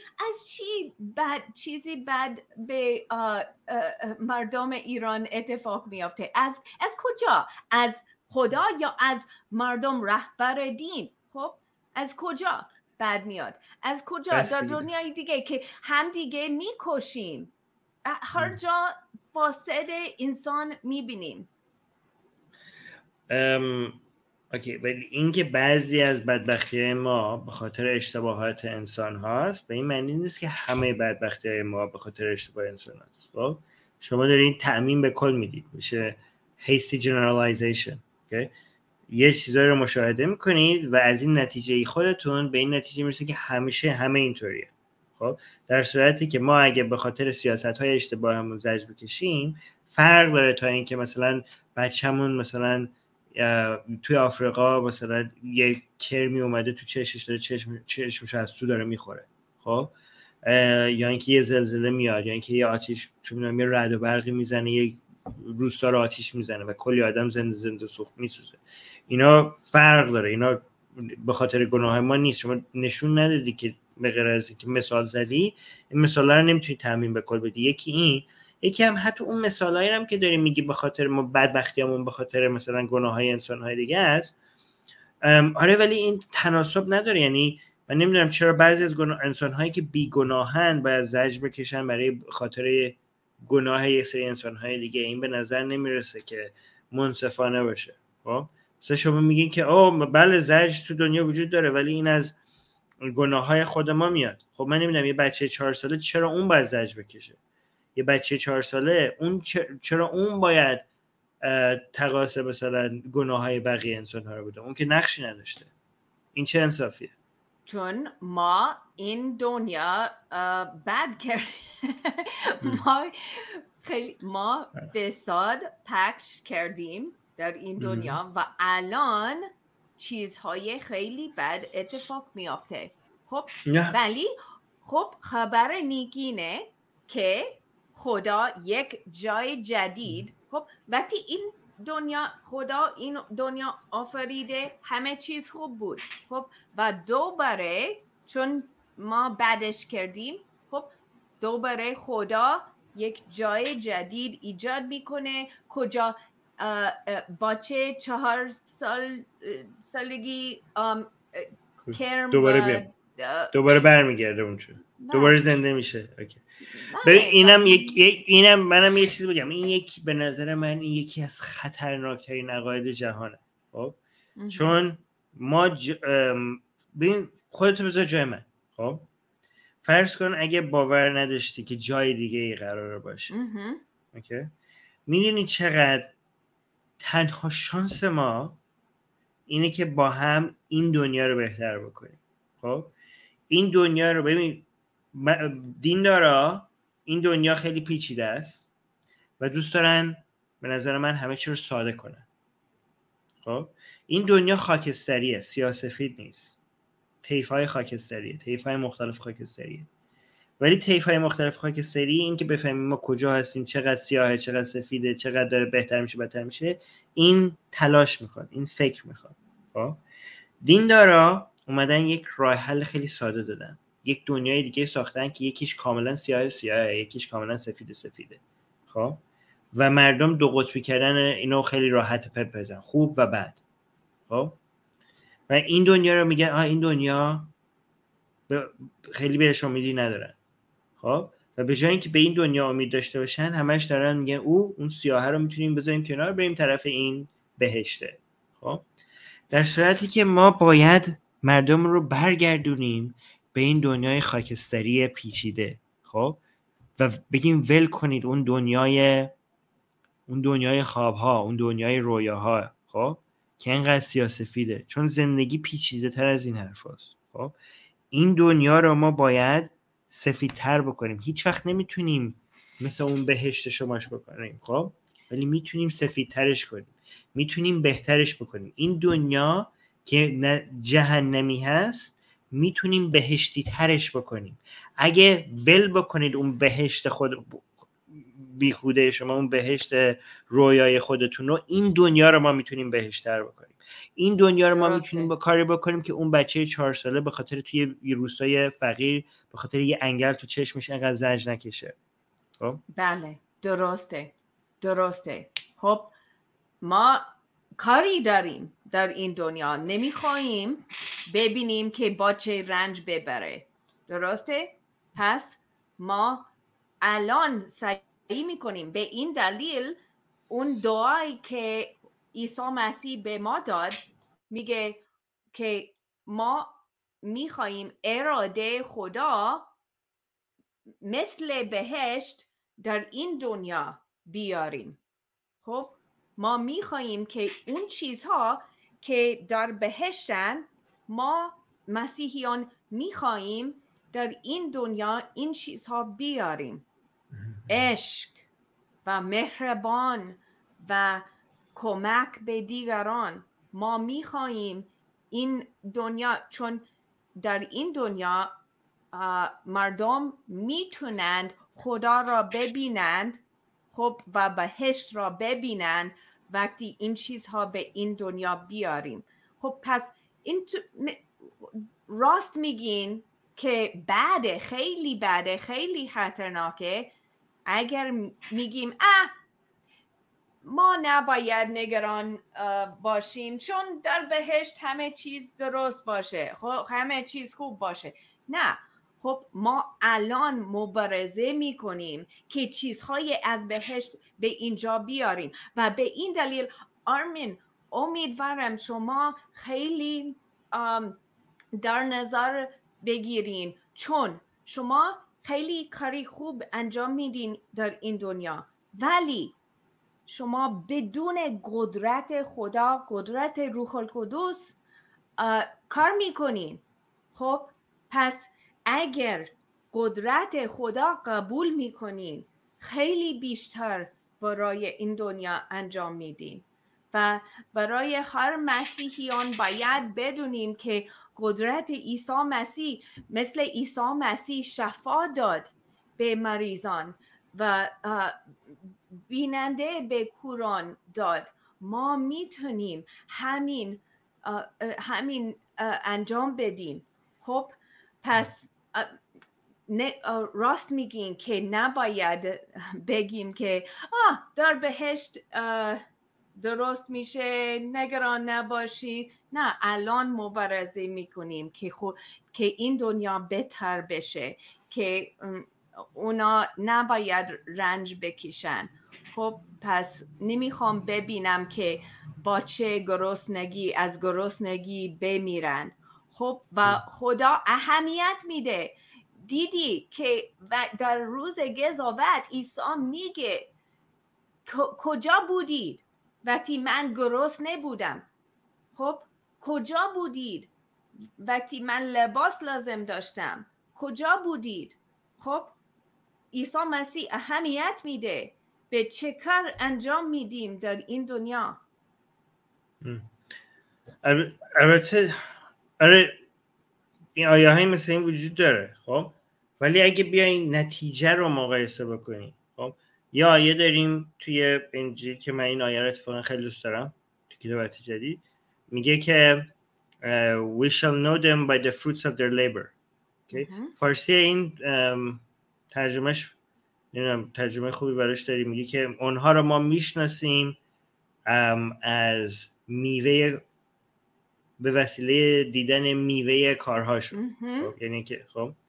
چیزی بد به مردم ایران اتفاق میافته؟ از کجا؟ از خدا یا از مردم رهبر دین؟ خب از کجا بد میاد؟ از کجا؟ در دنیای دیگه که هم دیگه میکشیم، هر جا فاسد انسان میبینیم. اوکی، ولی اینکه بعضی از بدبختی ما به خاطر اشتباهات انسان هاست به این معنی نیست که همه بدبختی ما به خاطر اشتباه انسان هاست. خب شما دارین تعمیم به کل میدید، میشه hasty generalization. اوکی، یه چیزایی رو مشاهده میکنید و از این نتیجه خودتون به این نتیجه میرسید که همیشه همه اینطوریه. خب در صورتی که ما اگه به خاطر سیاست‌های اشتباهمون زجر بکشیم، فرق داره تا اینکه مثلا بچه‌مون مثلا توی آفریقا مثلا یه کرمی اومده تو چشمش داره چشمش از تو داره میخوره. خب یا اینکه یه زلزله میاد، یا اینکه یه آتش چه میدونم یه رعد و برقی میزنه، یه روستا رو آتش میزنه و کلی آدم زنده سوخت میسوزه. اینا فرق داره، اینا به خاطر گناه ما نیست. شما نشون ندادی که به غیر از اینکه مثال زدی، این مثالا رو نمیتونی تعمیم به کل بدی. یکی هم حتی اون مثالایی هم که داری میگی به خاطر ما بدبختیامون به خاطر مثلا گناههای انسان‌های دیگه است. آره ولی این تناسب نداره. یعنی من نمیدونم چرا بعضی از انسان‌هایی که بیگناهن باید زجر بکشن برای خاطر گناه یک سری انسان‌های دیگه. این به نظر نمیرسه که منصفانه باشه. خب مثلا شما میگین که بله زجر تو دنیا وجود داره ولی این از گناه‌های خود ما میاد. خب من نمیدونم یه بچه 4 ساله چرا اون باید زجر بکشه؟ یه بچه 4 ساله اون چرا اون باید تقاصر مثلا گناه‌های بقیه انسان‌ها رو بده؟ اون که نقشی نداشته. این چه انصافیه؟ چون ما این دنیا بد کردیم. ما فساد پخش کردیم در این دنیا و الان چیزهای خیلی بد اتفاق میافته. خب ولی خب خبر نیکینه که خدا یک جای جدید، خب وقتی این دنیا خدا این دنیا آفریده همه چیز خوب بود، خب و دوباره چون ما بدش کردیم، خب دوباره خدا یک جای جدید ایجاد میکنه کجا بچه 4 سالگی کرم دوباره برمیگرده اونجا، دوباره زنده میشه. اوکی. اینم منم یه چیزی بگم، این به نظر من این یکی از خطرناکترین عقاید جهانه. خب چون ما ببین خودت بذار جای من. خب فرض کن اگه باور نداشتی که جای دیگه ای قراره باشه، اوکی، میدونی چقدر تنها شانس ما اینه که با هم این دنیا رو بهتر بکنیم. خب این دنیا رو ببین، دیندارا این دنیا خیلی پیچیده است و دوست دارن به نظر من همه چی رو ساده کنن. خب این دنیا خاکستریه، سیاه‌سفید نیست، طیف‌های خاکستریه، طیف‌های مختلف خاکستریه. ولی طیف‌های مختلف خاکستری، این که بفهمیم ما کجا هستیم، چقدر سیاهه، چقدر سفیده، چقدر داره بهتر میشه بدتر میشه، این تلاش میخواد، این فکر میخواد. خب دیندارا اومدن یک راه حل خیلی ساده دادن، یک دنیای دیگه ساختن که یکیش کاملا سیاهه، یکیش کاملا سفیده. خب و مردم دو قطبی کردن اینو خیلی راحت بپذیرن، خوب و بد. خب و این دنیا رو میگن این دنیا خیلی بهش امیدی ندارن. خب و به جای اینکه به این دنیا امید داشته باشن، همش دارن میگن اون سیاهه رو میتونیم بذاریم کنار، بریم طرف این بهشته. خب در صورتی که ما باید مردم رو برگردونیم به این دنیای خاکستری پیچیده. خب و بگیم ول کنید اون دنیای خوابها، اون دنیای رویاها، خب که اینقدر سیاه‌سفیده، چون زندگی پیچیده تر از این حرف هست. خب این دنیا رو ما باید سفیدتر بکنیم. هیچ وقت نمیتونیم مثل اون بهشت شماش بکنیم، خب ولی میتونیم سفیدترش کنیم، میتونیم بهترش بکنیم. این دنیا که جهنمی هست میتونیم بهشتی ترش بکنیم. اگه ول بکنید اون بهشت خود بیخوده شما، اون بهشت رویای خودتون رو، این دنیا رو ما میتونیم بهشتر بکنیم. این دنیا رو ما میتونیم با کاری بکنیم که اون بچه 4 ساله به خاطر توی یه روستای فقیر به خاطر یه انگل تو چشمش انقدر زجر نکشه. خب بله درسته. خب ما کاری داریم در این دنیا، نمیخوایم ببینیم که بچه رنج ببره. درسته؟ پس ما الان سعی میکنیم به این دلیل اون دعایی که عیسی مسیح به ما داد میگه که ما میخوایم اراده خدا مثل بهشت در این دنیا بیاریم. خب ما میخوایم که اون چیزها که در بهشتن، ما مسیحیان میخوایم در این دنیا این چیزها بیاریم. عشق و مهربان و کمک به دیگران. ما میخوایم این دنیا، چون در این دنیا مردم میتونند خدا را ببینند، خب و بهشت را ببینند وقتی این چیزها به این دنیا بیاریم. خب پس این راست میگین که بعد خیلی بعد خیلی خطرناکه اگر میگیم ما نباید نگران باشیم چون در بهشت همه چیز درست باشه، خب همه چیز خوب باشه. نه، خب ما الان مبارزه میکنیم که چیزهای از بهشت به اینجا بیاریم و به این دلیل آرمین امیدوارم شما خیلی در نظر بگیرین، چون شما خیلی کاری خوب انجام میدین در این دنیا، ولی شما بدون قدرت خدا، قدرت روح القدس کار میکنین. خب پس اگر قدرت خدا قبول میکنین خیلی بیشتر برای این دنیا انجام میدین و برای هر مسیحیان باید بدونیم که قدرت عیسی مسیح مثل عیسی مسیح شفا داد به مریضان و بیننده به کوران داد. ما میتونیم همین انجام بدیم. خب پس راست میگین که نباید بگیم که در بهشت درست میشه، نگران نباشید. نه، الان مبارزه میکنیم که این دنیا بهتر بشه، که اونا نباید رنج بکشن. خب پس نمیخوام ببینم که بچه گرسنگی از گرسنگی بمیرن. خب و خدا اهمیت میده. دیدی که در روز قضاوت عیسی میگه کجا بودید وقتی من گرسنه بودم؟ خب کجا بودید وقتی من لباس لازم داشتم؟ کجا بودید؟ خب عیسی مسیح اهمیت میده به چه کار انجام میدیم در این دنیا. البته آره این آیه های مثل این وجود داره. خب ولی اگه بیاین نتیجه رو مقایسه بکنیم، خب یه آیه داریم توی انجیل که من این آیه رو اتفاقا خیلی دوست دارم، تو کتاب عهد جدید میگه که we shall know them by the fruits of their labor. okay? فارسی این ترجمهش نمیدونم ترجمه خوبی براش داریم، میگه که اونها رو ما میشناسیم از میوه، به وسیله دیدن میوه کارهاشون. خب یعنی که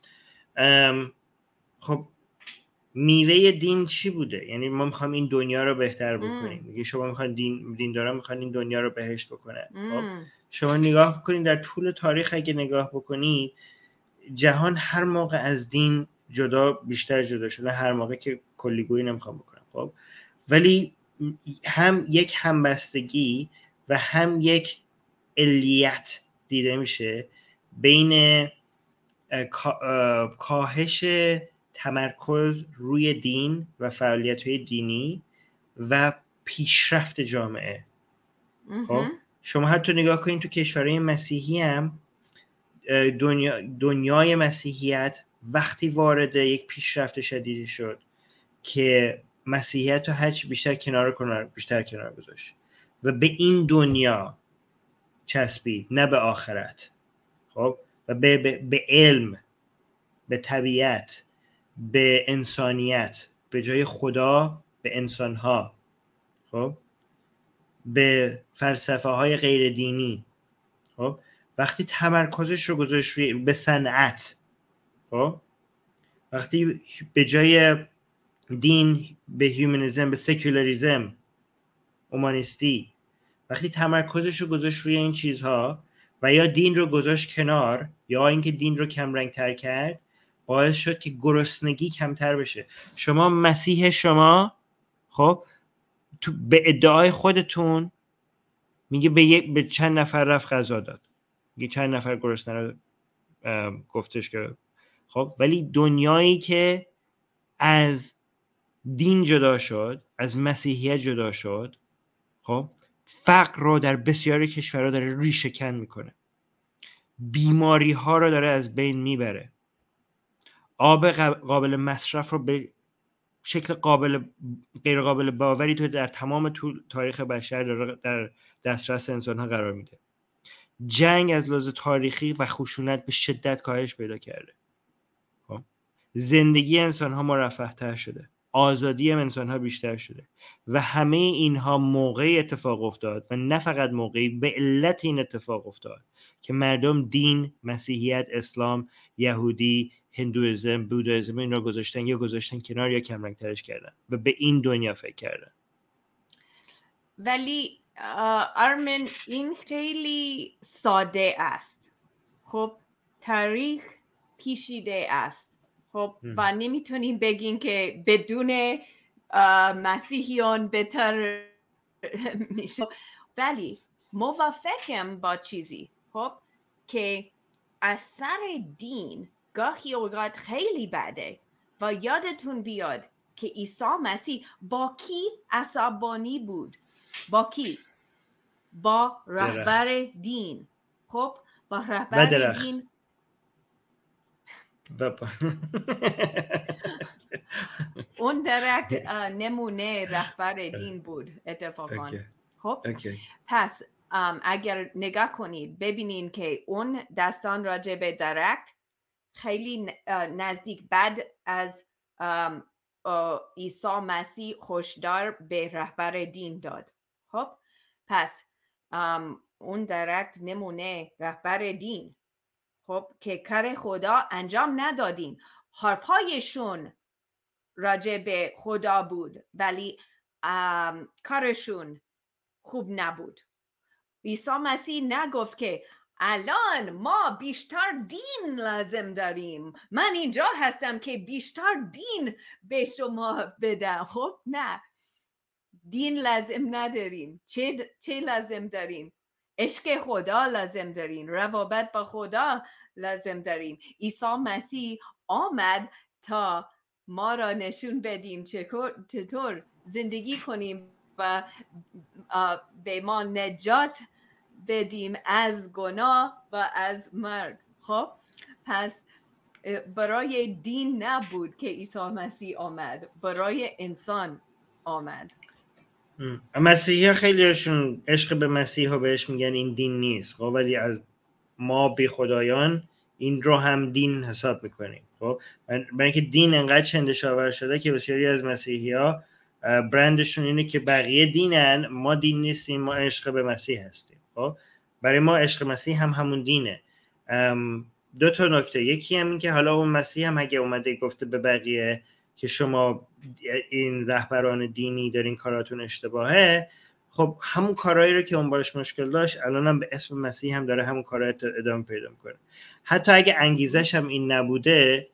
خب میوه دین چی بوده؟ یعنی ما میخوام این دنیا رو بهتر بکنیم. میگه شما میخوان دیندارا میخوان این دنیا رو بهشت بکنن. خب شما نگاه بکنید در طول تاریخ، اگه نگاه بکنید جهان هر موقع از دین بیشتر جدا شده، هر موقع که کلیگویی نمیخوام بکنم. خب ولی هم یک همبستگی و هم یک علیت دیده میشه بین کاهش تمرکز روی دین و فعالیت‌های دینی و پیشرفت جامعه. خب شما حتی نگاه کنید تو کشورهای مسیحی هم دنیای مسیحیت وقتی وارد یک پیشرفت شدیدی شد که مسیحیت رو هرچی بیشتر کنار گذاشت و به این دنیا چسبید، نه به آخرت. خب و به علم، به طبیعت، به انسانیت، به جای خدا به انسانها. خب به فلسفه های غیر دینی. خب وقتی تمرکزش رو گذاشت روی به صنعت، خب وقتی به جای دین به هیومنیسم، به سکولاریسم، اومانیستی، وقتی تمرکزش رو گذاشت روی این چیزها و یا دین رو گذاشت کنار یا اینکه دین رو کم رنگ تر کرد، باعث شد که گرسنگی کمتر بشه. شما مسیح شما خب تو به ادعای خودتون میگه به چند نفر رفت غذا داد، میگه چند نفر گرسنه رو گفتش که خب، ولی دنیایی که از دین جدا شد، از مسیحیت جدا شد، خب فقر رو در بسیاری کشورها داره ریشه کن میکنه، بیماری ها رو داره از بین میبره، آب قابل مصرف رو به شکل غیر قابل باوری تو در تمام تاریخ بشر داره در دسترس انسان ها قرار میده. جنگ از لحاظ تاریخی و خشونت به شدت کاهش پیدا کرده. زندگی انسان ها مرفه تر شده، آزادی انسان‌ها بیشتر شده و همه اینها موقعی اتفاق افتاد و نه فقط موقعی، به علت این اتفاق افتاد که مردم دین، مسیحیت، اسلام، یهودی، هندویسم، بودیسم این را گذاشتن کنار یا کم رنگ ترش کردن و به این دنیا فکر کردن. ولی آرمین این خیلی ساده است. خب تاریخ پیچیده است. خب و نمیتونیم بگیم که بدون مسیحیان بهتر میشه. ولی موافقم با چیزی خب که اثر دین گاهی اوقات خیلی بده و یادتون بیاد که عیسی مسیح با کی عصبانی بود؟ با کی؟ با رهبر دین. خب با رهبر دین اون درخت نمونه رهبر دین بود اتفاقا. خب پس اگر نگاه کنید ببینید که اون داستان راجع به درخت خیلی نزدیک بعد از عیسی مسیح هشدار به رهبر دین داد. خب پس اون درخت نمونه رهبر دین خب که کار خدا انجام ندادین. حرفهایشون راجع به خدا بود ولی کارشون خوب نبود. عیسی مسیح نگفت که الان ما بیشتر دین لازم داریم، من اینجا هستم که بیشتر دین به شما بدم. خب نه، دین لازم نداریم. چه لازم داریم؟ عشق خدا لازم داریم، روابط با خدا لازم داریم. عیسی مسیح آمد تا ما را نشون بدیم چطور زندگی کنیم و به ما نجات بدیم از گناه و از مرگ. خب پس برای دین نبود که عیسی مسیح آمد، برای انسان آمد. مسیحی ها خیلی هاشون عشق به مسیح ها بهش میگن این دین نیست. خب ولی از ما بی خدایان این رو هم دین حساب میکنیم. خب برای اینکه دین انقدر چندشاور شده که بسیاری از مسیحی ها برندشون اینه که بقیه دینن، ما دین نیستیم، ما عشق به مسیح هستیم. خب برای ما عشق مسیح هم همون دینه. دو تا نکته، یکی هم این که حالا اون مسیح هم اگه اومده گفته به بقیه که شما این رهبران دینی دارین کاراتون اشتباهه، خب همون کارهایی رو که اون باش مشکل داشت الان هم به اسم مسیح هم داره همون کارها ادامه پیدا میکنه. حتی اگه انگیزش هم این نبوده،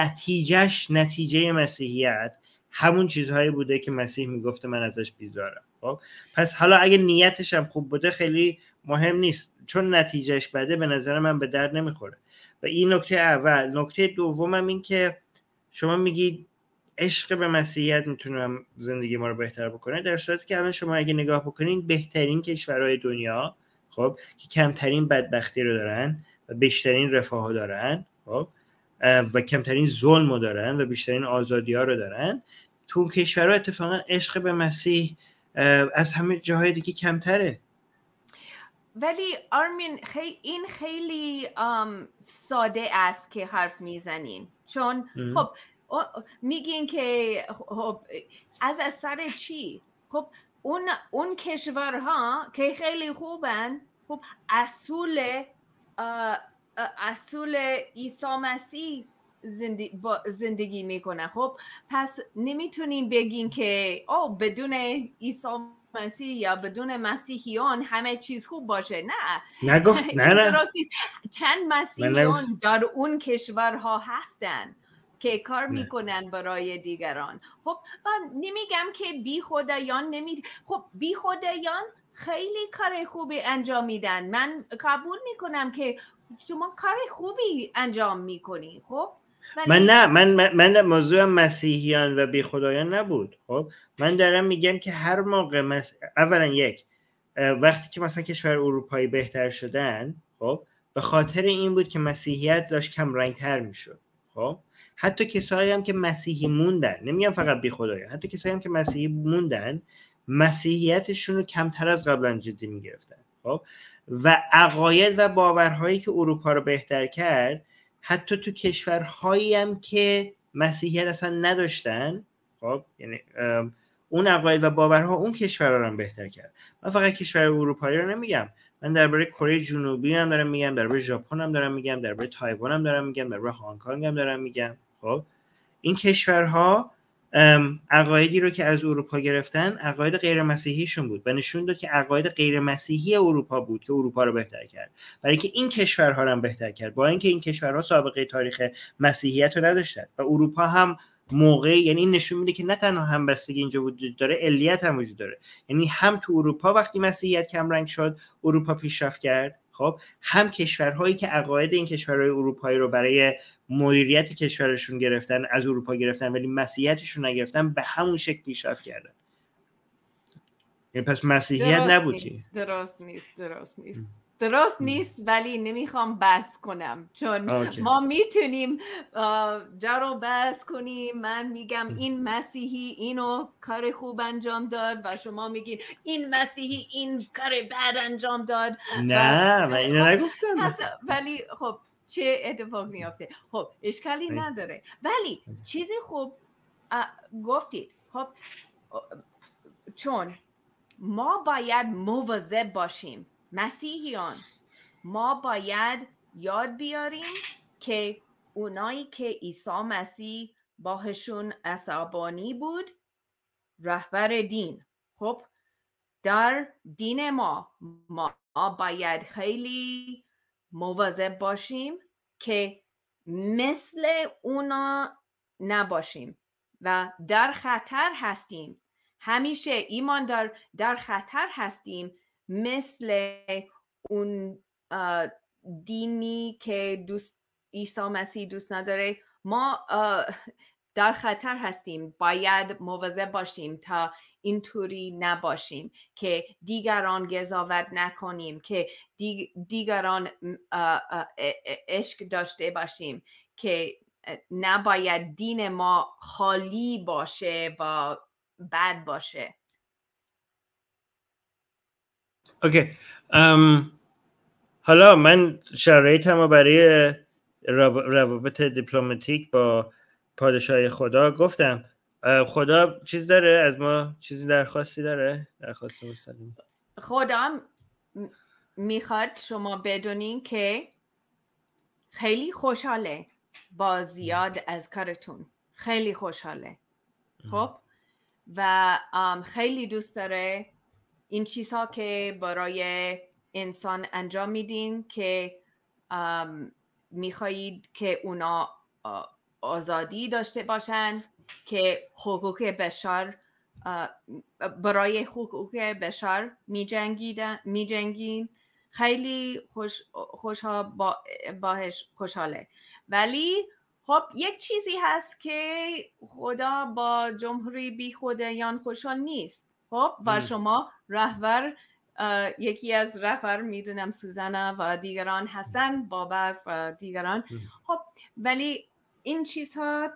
نتیجه مسیحیت همون چیزهایی بوده که مسیح میگفته من ازش بیزارم. خب پس حالا اگه نیتش هم خوب بوده خیلی مهم نیست، چون نتیجهش بده به نظر من به درد نمیخوره. و این نکته اول. نکته دومم این که شما میگید عشق به مسیحیت میتونه زندگی ما رو بهتر بکنه، در صورتی که الان شما اگه نگاه بکنین بهترین کشورهای دنیا خب که کمترین بدبختی رو دارن و بیشترین رفاه دارن، خب و کمترین ظلم دارن و بیشترین آزادی ها رو دارن، تو اون کشورها اتفاقا عشق به مسیح از همه جاهای دیگه کمتره. ولی آرمین این خیلی ساده است که حرف میزنین، چون خب میگین که خب از اثر چی؟ خب اون کشورها که خیلی خوبن، خب اصول عیسی مسیح زندگی میکنه. خب پس نمیتونین بگین که بدون عیسی مسیح یا بدون مسیحیان همه چیز خوب باشه. نگفت نه. چند مسیحیان در اون کشورها هستن که کار میکنن برای دیگران. خب من نمیگم که بی خدایان خب بی خدایان خیلی کار خوبی انجام میدن، من قبول میکنم که شما کار خوبی انجام میکنی. خب من موضوع مسیحیان و بی خدایان نبود. خب من دارم میگم که هر موقع اولا وقتی که مثلا کشور اروپایی بهتر شدن، خب به خاطر این بود که مسیحیت داشت کم رنگ تر میشد. خب حتی کسایی هم که مسیحی موندن، نمیگم فقط بی خدایان، حتی کسایی هم که مسیحی موندن مسیحیتشون رو کمتر از قبلا جدی میگرفتن. خب و عقاید و باورهایی که اروپا رو بهتر کرد حتی تو کشورهایی هم که مسیحیت اصلا نداشتن، خب یعنی اون عقاید و باورها اون کشورها رو هم بهتر کرد. من فقط کشور اروپایی رو نمیگم، من درباره کره جنوبی هم دارم میگم، درباره ژاپن هم دارم میگم، درباره تایوان هم دارم میگم، درباره هنگ کنگ هم دارم میگم. خب این کشورها عقایدی رو که از اروپا گرفتن عقاید غیر مسیحیشون بود و نشون داد که عقاید غیر مسیحی اروپا بود که اروپا رو بهتر کرد، برای که این کشورها رو هم بهتر کرد، با اینکه این کشورها سابقه تاریخ مسیحیت رو نداشتن و اروپا هم موقعی، یعنی این نشون میده که نه تنها همبستگی اینجا وجود داره، علیت هم وجود داره. یعنی هم تو اروپا وقتی مسیحیت کم رنگ شد اروپا پیشرفت کرد، خب هم کشورهایی که عقاید این کشورهای اروپایی رو برای مدیریت کشورشون گرفتن از اروپا گرفتن ولی مسیحیتشون نگرفتن، به همون شکل پیشرفت کردن. یعنی پس مسیحیت نبود که درست نیست ولی نمیخوام بحث کنم چون ما میتونیم جا رو بحث کنیم. من میگم این مسیحی اینو کار خوب انجام داد و شما میگین این مسیحی این کار بد انجام داد. نه من اینو نگفتم. ولی خب چه اتفاق میافته؟ خب اشکالی نداره، ولی چیزی خوب گفتید. خب چون ما باید مواظب باشیم، مسیحیان ما باید یاد بیاریم که اونایی که عیسی مسیح باهاشون عصبانی بود رهبر دین، خب در دین ما باید خیلی مواظب باشیم که مثل اونا نباشیم و در خطر هستیم. همیشه ایمان در خطر هستیم مثل اون دینی که عیسی مسیح دوست نداره. ما در خطر هستیم، باید مواظب باشیم تا اینطوری نباشیم که دیگران قضاوت نکنیم، که دیگران عشق داشته باشیم، که نباید دین ما خالی باشه و بد باشه. اوکی. حالا من شرایطمو برای روابط دیپلماتیک با پادشاه خدا گفتم. خدا چیز داره از ما؟ چیزی درخواستی داره؟ درخواست مستقیم. خدا میخواد شما بدونین که خیلی خوشحاله با زیاد از کارتون، خیلی خوشحاله. خب و خیلی دوست داره این چیزها که برای انسان انجام میدین که میخواهید که اونا آزادی داشته باشن، که حقوق بشر برای حقوق بشر میجنگین. خیلی باهش خوشحاله. ولی خب یک چیزی هست که خدا با جمهوری بی خودیان خوشحال نیست. خب و شما رهبر، یکی از رهبر میدونم سوزانا و دیگران حسن بابک و دیگران. خب ولی این چیزها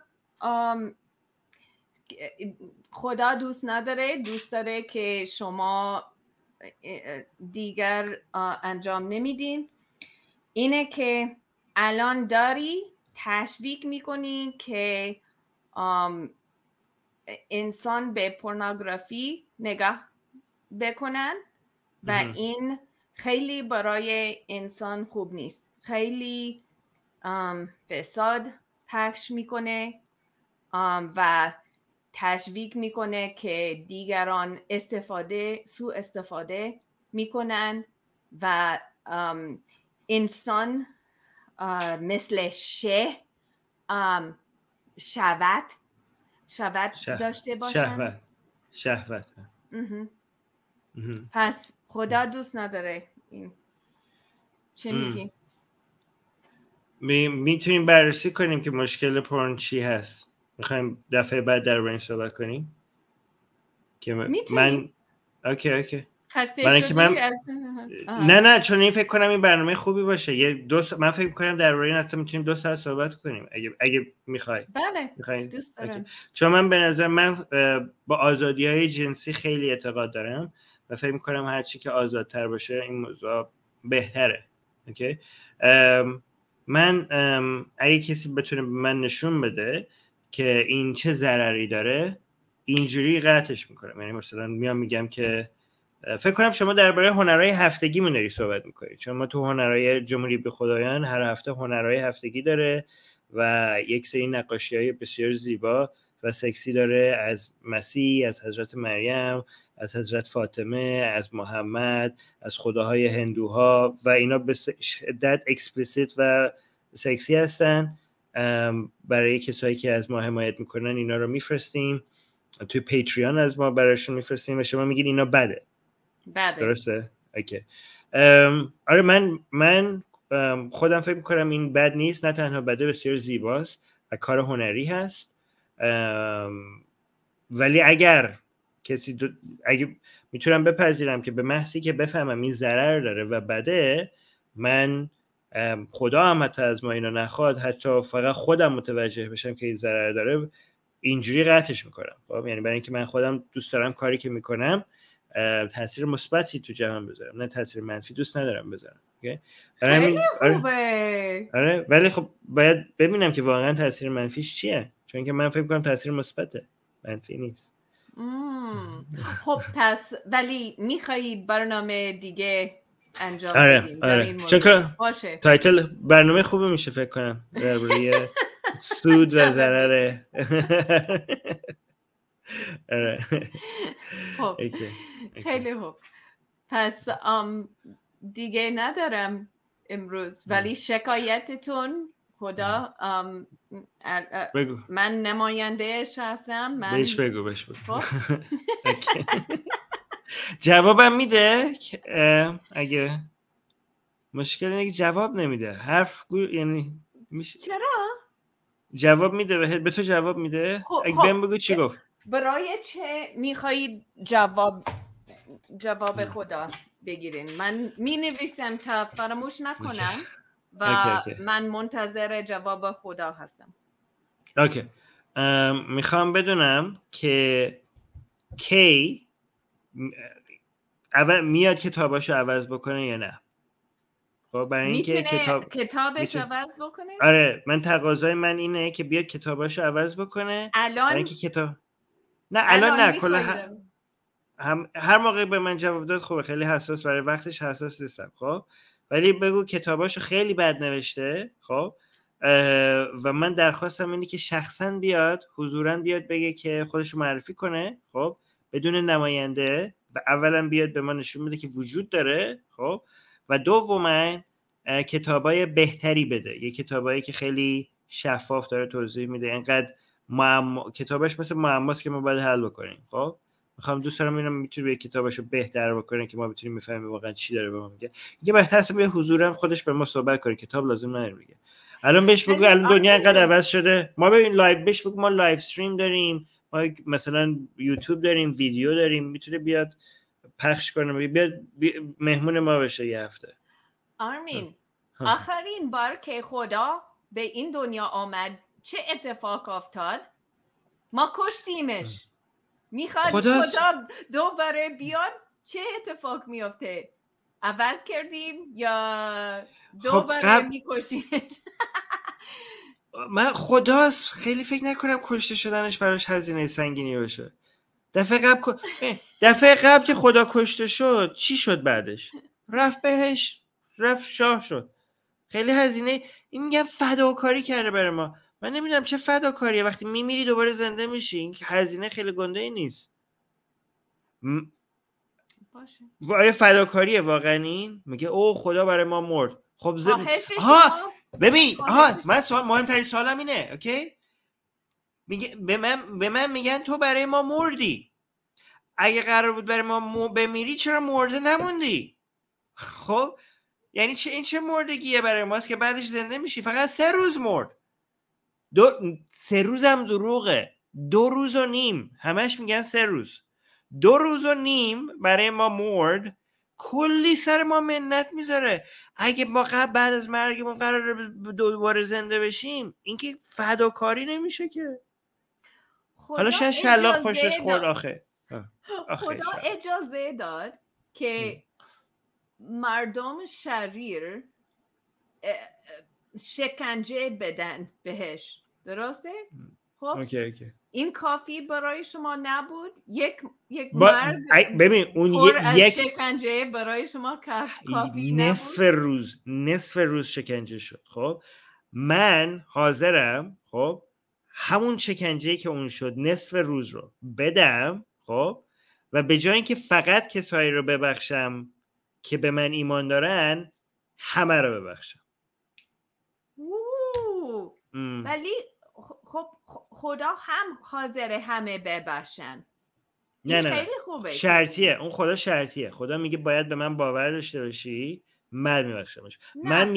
خدا دوست نداره، دوست داره که شما دیگر انجام نمیدین. اینه که الان داری تشویق میکنی که انسان به پورنوگرافی نگاه بکنن و این خیلی برای انسان خوب نیست. خیلی فساد پخش میکنه و تشویق میکنه که دیگران سوء استفاده میکنن و انسان مثل شهوت داشته باشن. شهوت. پس خدا دوست نداره این. چه میگی؟ میتونیم بررسی کنیم که مشکل پورن چی هست. میخوایم دفعه بعد در این صحبت کنیم که من اوکی خسته شدی نه چون این فکر کنم این برنامه خوبی باشه. من فکر کنم درباره این حتی میتونیم 2 ساعت صحبت کنیم اگه میخوای. بله دوست دارم. چون من به نظر من با آزادی‌های جنسی خیلی اعتقاد دارم و فکر میکنم هر چی که آزادتر باشه این موضوع بهتره. اوکی. من اگه کسی بتونه به من نشون بده که این چه ضرری داره، اینجوری قطعش میکنم. یعنی مثلا میام میگم که فکر کنم شما درباره هنرهای هفتگی داری صحبت میکنید، چون ما تو هنرهای جمهوری به خدایان هر هفته هنرهای هفتگی داره و یک سری نقاشی‌های بسیار زیبا و سکسی داره از مسیح، از حضرت مریم، از حضرت فاطمه، از محمد، از خداهای هندوها و اینا به شدت اکسپلیسیت و سکسی هستن. برای کسایی که از ما حمایت میکنن اینا رو میفرستیم توی پیتریان، از ما براشون میفرستیم و شما میگین اینا بده. درسته؟ اوکی. آره من خودم فکر میکنم این بد نیست، نه تنها بده، بسیار زیباست و کار هنری هست. ولی اگر کسی اگه میتونم بپذیرم که به محضی که بفهمم این ضرر داره و بده، من خدا هم حتی از ما اینو نخواد، حتی فقط خودم متوجه بشم که این ضرر داره، اینجوری قطعش میکنم. خب یعنی برای اینکه من خودم دوست دارم کاری که میکنم تاثیر مثبتی تو جهان بذارم، نه تاثیر منفی دوست ندارم بذارم. خیلی خوبه. آره ولی خب باید ببینم که واقعا تاثیر منفیش چیه، چون که من فکر میکنم تاثیر مثبته، منفی نیست. خب پس ولی میخوایی برنامه دیگه انجام بدیم در این موضوع؟ باشه، تایتل برنامه خوبی میشه فکر کنم درباره سود و ضرر. خب خیلی خوب. پس دیگه ندارم امروز، ولی شکایتتون خدا بگو. من نمایندهش هستم. بهش بگو. جوابم میده اگه مشکل اینه که جواب نمیده، حرف یعنی میشه. چرا؟ جواب میده به تو جواب میده. اگه بهم بگو چی گفت. برای چه میخواهید جواب خدا بگیرین؟ من می نویسم تا فراموش نکنم و من منتظر جواب خدا هستم. اوکی. میخوام بدونم که کی اول میاد کتاباشو عوض بکنه یا نه. خب برای اینکه کتابش عوض بکنه؟ آره من تقاضای من اینه که بیاد کتاباشو عوض بکنه. الان اینکه کتاب نه الان نه کلا هر موقع به من جواب داد خوبه، خیلی حساس، برای وقتش حساس نیستم. خب ولی بگو کتاباشو خیلی بد نوشته. خب و من درخواستم اینه که شخصا بیاد، حضوراً بیاد بگه که خودشو معرفی کنه. خب بدون نماینده، اولا بیاد به ما نشون بده که وجود داره. خب و دوما کتابای بهتری بده، یه کتابایی که خیلی شفاف داره توضیح میده، اینقدر کتابش مثل معماست که ما باید حل بکنیم. خب دوست دارم اینم میتونه کتابشو بهتر بکنه که ما بتونیم بفهمیم واقعا چی داره به ما میگه. یه بهتره به حضورم خودش به ما صحبت کنه، کتاب لازم نداره بگه. الان بهش بگو الان دنیا اینقدر عوض شده، ما ببین لایو، بهش بگو ما لایو استریم داریم، ما مثلا یوتیوب داریم، ویدیو داریم، میتونه بیاد پخش کنه، بیاد مهمون ما بشه یه هفته. آرمین آخرین بار که خدا به این دنیا آمد چه اتفاق افتاد؟ ما کشتیمش. میخواد خدا دوباره بیاد چه اتفاق میفته؟ عوض کردیم یا دوباره میکشیمش؟ من خداست خیلی فکر نکنم کشته شدنش براش هزینه سنگینی باشه. دفعه قبل که خدا کشته شد چی شد بعدش؟ رفت بهش، رفت شاه شد. خیلی هزینه، این میگم فداکاری کرده برای ما. من نمیدونم چه فداکاریه، وقتی میمیری دوباره زنده میشی، این هزینه خیلی گنده ای نیست. باشه. آیا فداکاریه واقعا این؟ میگه او خدا برای ما مرد. خب ببین من سوال مهمترین سوالم اینه، اوکی؟ میگه به من میگن تو برای ما مردی. اگه قرار بود برای ما بمیری چرا مرده نموندی؟ خب یعنی این چه مردگیه برای ماست که بعدش زنده میشی؟ فقط 3 روز مرد. 3 روز هم دروغه. 2 روز و نیم. همش میگن 3 روز. 2 روز و نیم برای ما مرد. کلی سر ما منت میذاره. اگه ما بعد از مرگمون قراره دوباره زنده بشیم، این که فداکاری نمیشه که. حالا شاید شلاق پشتش خورد آخه. خدا اجازه داد که مردم شریر شکنجه بدن بهش، درسته؟ خب اوکی. این کافی برای شما نبود؟ یک مرد ببین اون پر از شکنجه برای شما کافی نبود؟ نصف روز شکنجه شد. خب من حاضرم خب همون شکنجه‌ای که اون شد نصف روز رو بدم، خب و به جای اینکه فقط کسایی رو ببخشم که به من ایمان دارن، همه رو ببخشم. ولی خب خدا هم حاضر همه ببخشن. نه خیلی خوبه. شرطیه. اون خدا شرطیه. خدا میگه باید به من باور داشته باشی، من میبخشمش. من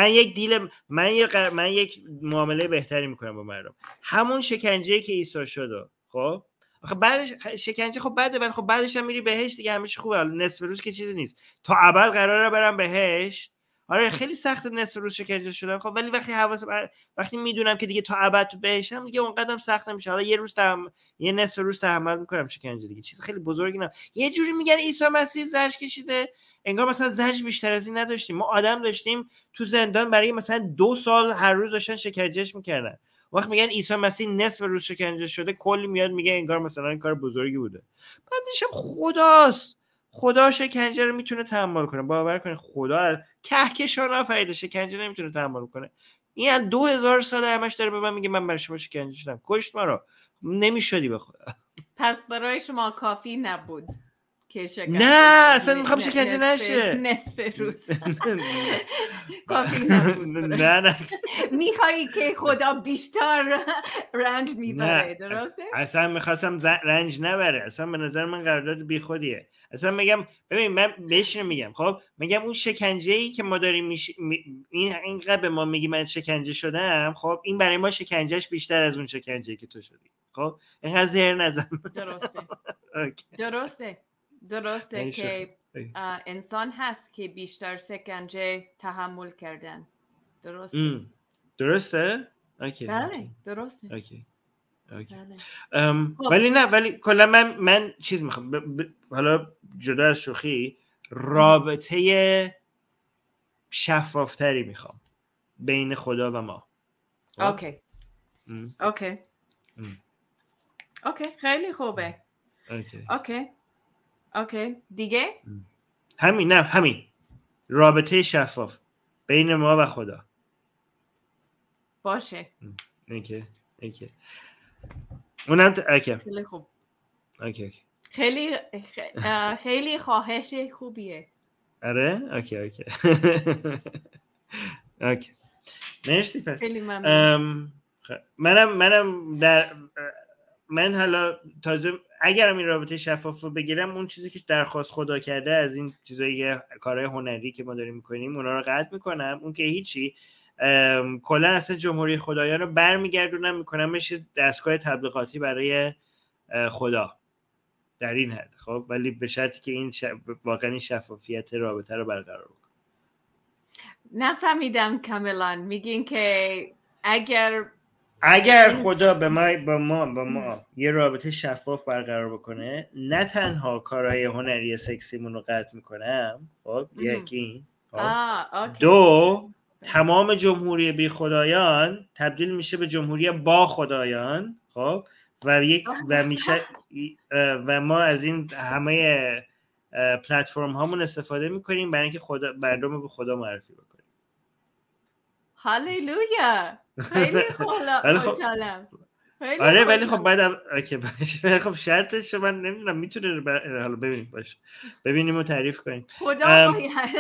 یک معامله بهتری میکنم با مردم. همون شکنجه‌ای که عیسی شد، خب آخه بعدش شکنجه خب بده، ولی خب بعدش هم میری بهشت دیگه، همه چی خوبه. نصف روز که چیزی نیست. تا ابد قراره برم بهشت. آره خیلی سخت نصف روز شکنجه شدم، خب ولی وقتی میدونم که دیگه تا ابد تو بهشتم، دیگه اونقدرم سخت نمیشه. حالا یه نصف روز تحمل میکنم شکنجه دیگه، چیز خیلی بزرگی نه. یه جوری میگن عیسی مسیح زجر کشیده، انگار مثلا زجر بیشتر از این نداشتیم. ما آدم داشتیم تو زندان برای مثلا 2 سال هر روز داشتن شکنجهش میکردن. وقت میگن عیسی مسیح نصف روز شکنجه شده، کلی میاد میگه انگار مثلا این کار بزرگی بوده. بعدش هم خداست. خدا شکنجه رو میتونه تحمل کنه. باور کنه خدا کهکشان آفریده، شکنجه نمیتونه تحمل کنه. این 2000 ساله همش داره به من میگه من برای شما شکنجه شدم. کشت ما رو. نمیشدی به خدا. پس برای شما کافی نبود که شکنجه؟ نه اصلا میخوام شکنجه نشه. نصف روز کافی نبود. نه میخوایی که خدا بیشتر رنج میبره، درسته؟ اصلا میخواستم رنج نبره. اصلا به نظر من قرارداد بیخودیه. اصلا میگم ببین من بهش میگم، خب میگم اون شکنجه‌ای که ما داریم اینقدر به ما میگی من شکنجه شدم، خب این برای ما شکنجهش بیشتر از اون شکنجه‌ای که تو شدی. خب اینقدر زهر نزن. درسته که انسان هست که بیشتر شکنجه تحمل کردن. درسته؟ اوکی. بله درسته. اوکی. ولی کلا من چیز میخوام حالا جدا از شوخی، رابطه شفافتری میخوام بین خدا و ما. اوکی خیلی خوبه. اوکی دیگه همین رابطه شفاف بین ما و خدا باشه. اوکی اونم خیلی خوب. اوکی خیلی خواهش خوبیه. آره اوکی مرسی. پس خیلی ممنون. من حالا تازه اگرم این رابطه شفاف رو بگیرم، اون چیزی که درخواست خدا کرده از این چیزایی کارهای هنری که ما داریم میکنیم اونا رو قطع میکنم. اون که هیچی، کلا اصلا جمهوری خدایان رو برمیگردونم میکنم بشه دستگاه تبلیغاتی برای خدا در این حد. خب ولی به شرطی که این واقعا این شفافیت رابطه رو برقرار بکنه. نفهمیدم کاملا. میگین که اگر خدا با ما یه رابطه شفاف برقرار بکنه، نه تنها کارهای هنری سکسیمون رو قطع میکنم، خب یکی دو تمام جمهوری بی خدایان تبدیل میشه به جمهوری با خدایان، خب و ما از این همه پلتفرم هامون استفاده میکنیم برای اینکه مردم رو به خدا معرفی بکنیم. هاللویا. خیلی خوشحالم. آره ولی خب بعد خب شرطش من نمیدونم میتونه حالا ببینیم باشه ببینیم و تعریف کنیم خدا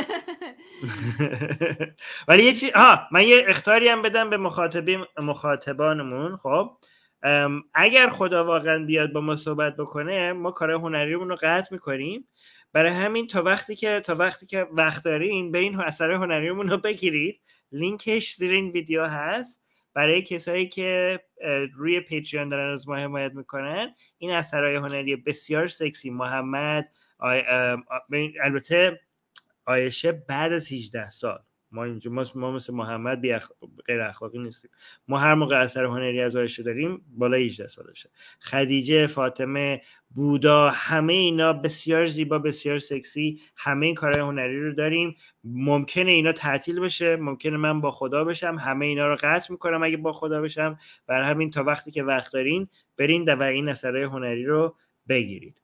ولی یه چیز من یه اخطاری هم بدم به مخاطبانمون. خب اگر خدا واقعا بیاد با ما صحبت بکنه، ما کار هنریمون رو قطع میکنیم. برای همین تا وقتی که وقت دارین برین اثر هنریمون رو بگیرید. لینکش زیر این ویدیو هست برای کسایی که روی پیتریون دارن از ما حمایت میکنن. این اثرهای هنری بسیار سکسی البته عایشه بعد از 18 سال ما اینجا ما مثل محمد غیر اخلاقی نیستیم. ما هر موقع اثر هنری از آیشه داریم بالای 18 سالشه. خدیجه، فاطمه، بودا، همه اینا بسیار زیبا، بسیار سکسی، همه این کارهای هنری رو داریم. ممکنه اینا تعطیل بشه، ممکنه من با خدا بشم، همه اینا رو قطع میکنم اگه با خدا بشم. برای همین تا وقتی که وقت دارین برین و این اثرهای هنری رو بگیرید.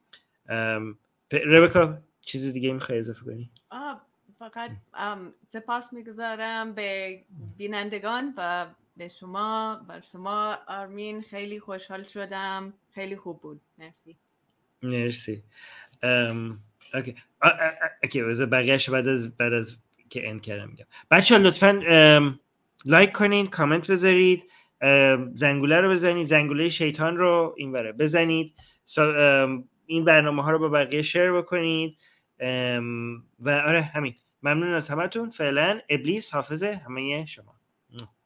ربکا چیز دیگه میخوای اضافه کنی؟ فقط سپاس میگذارم به بینندگان و به شما آرمین. خیلی خوشحال شدم، خیلی خوب بود. مرسی. اوکی بقیه‌اش بعد از که اند کردم میگم. بچه‌ها لطفاً لایک کنین، کامنت بذارید، زنگوله رو بزنید، زنگوله شیطان رو اینوره بزنید، این برنامه‌ها رو با بقیه شیر بکنید و آره همین. ممنون از همتون. فعلا ابلیس حافظ همه شما.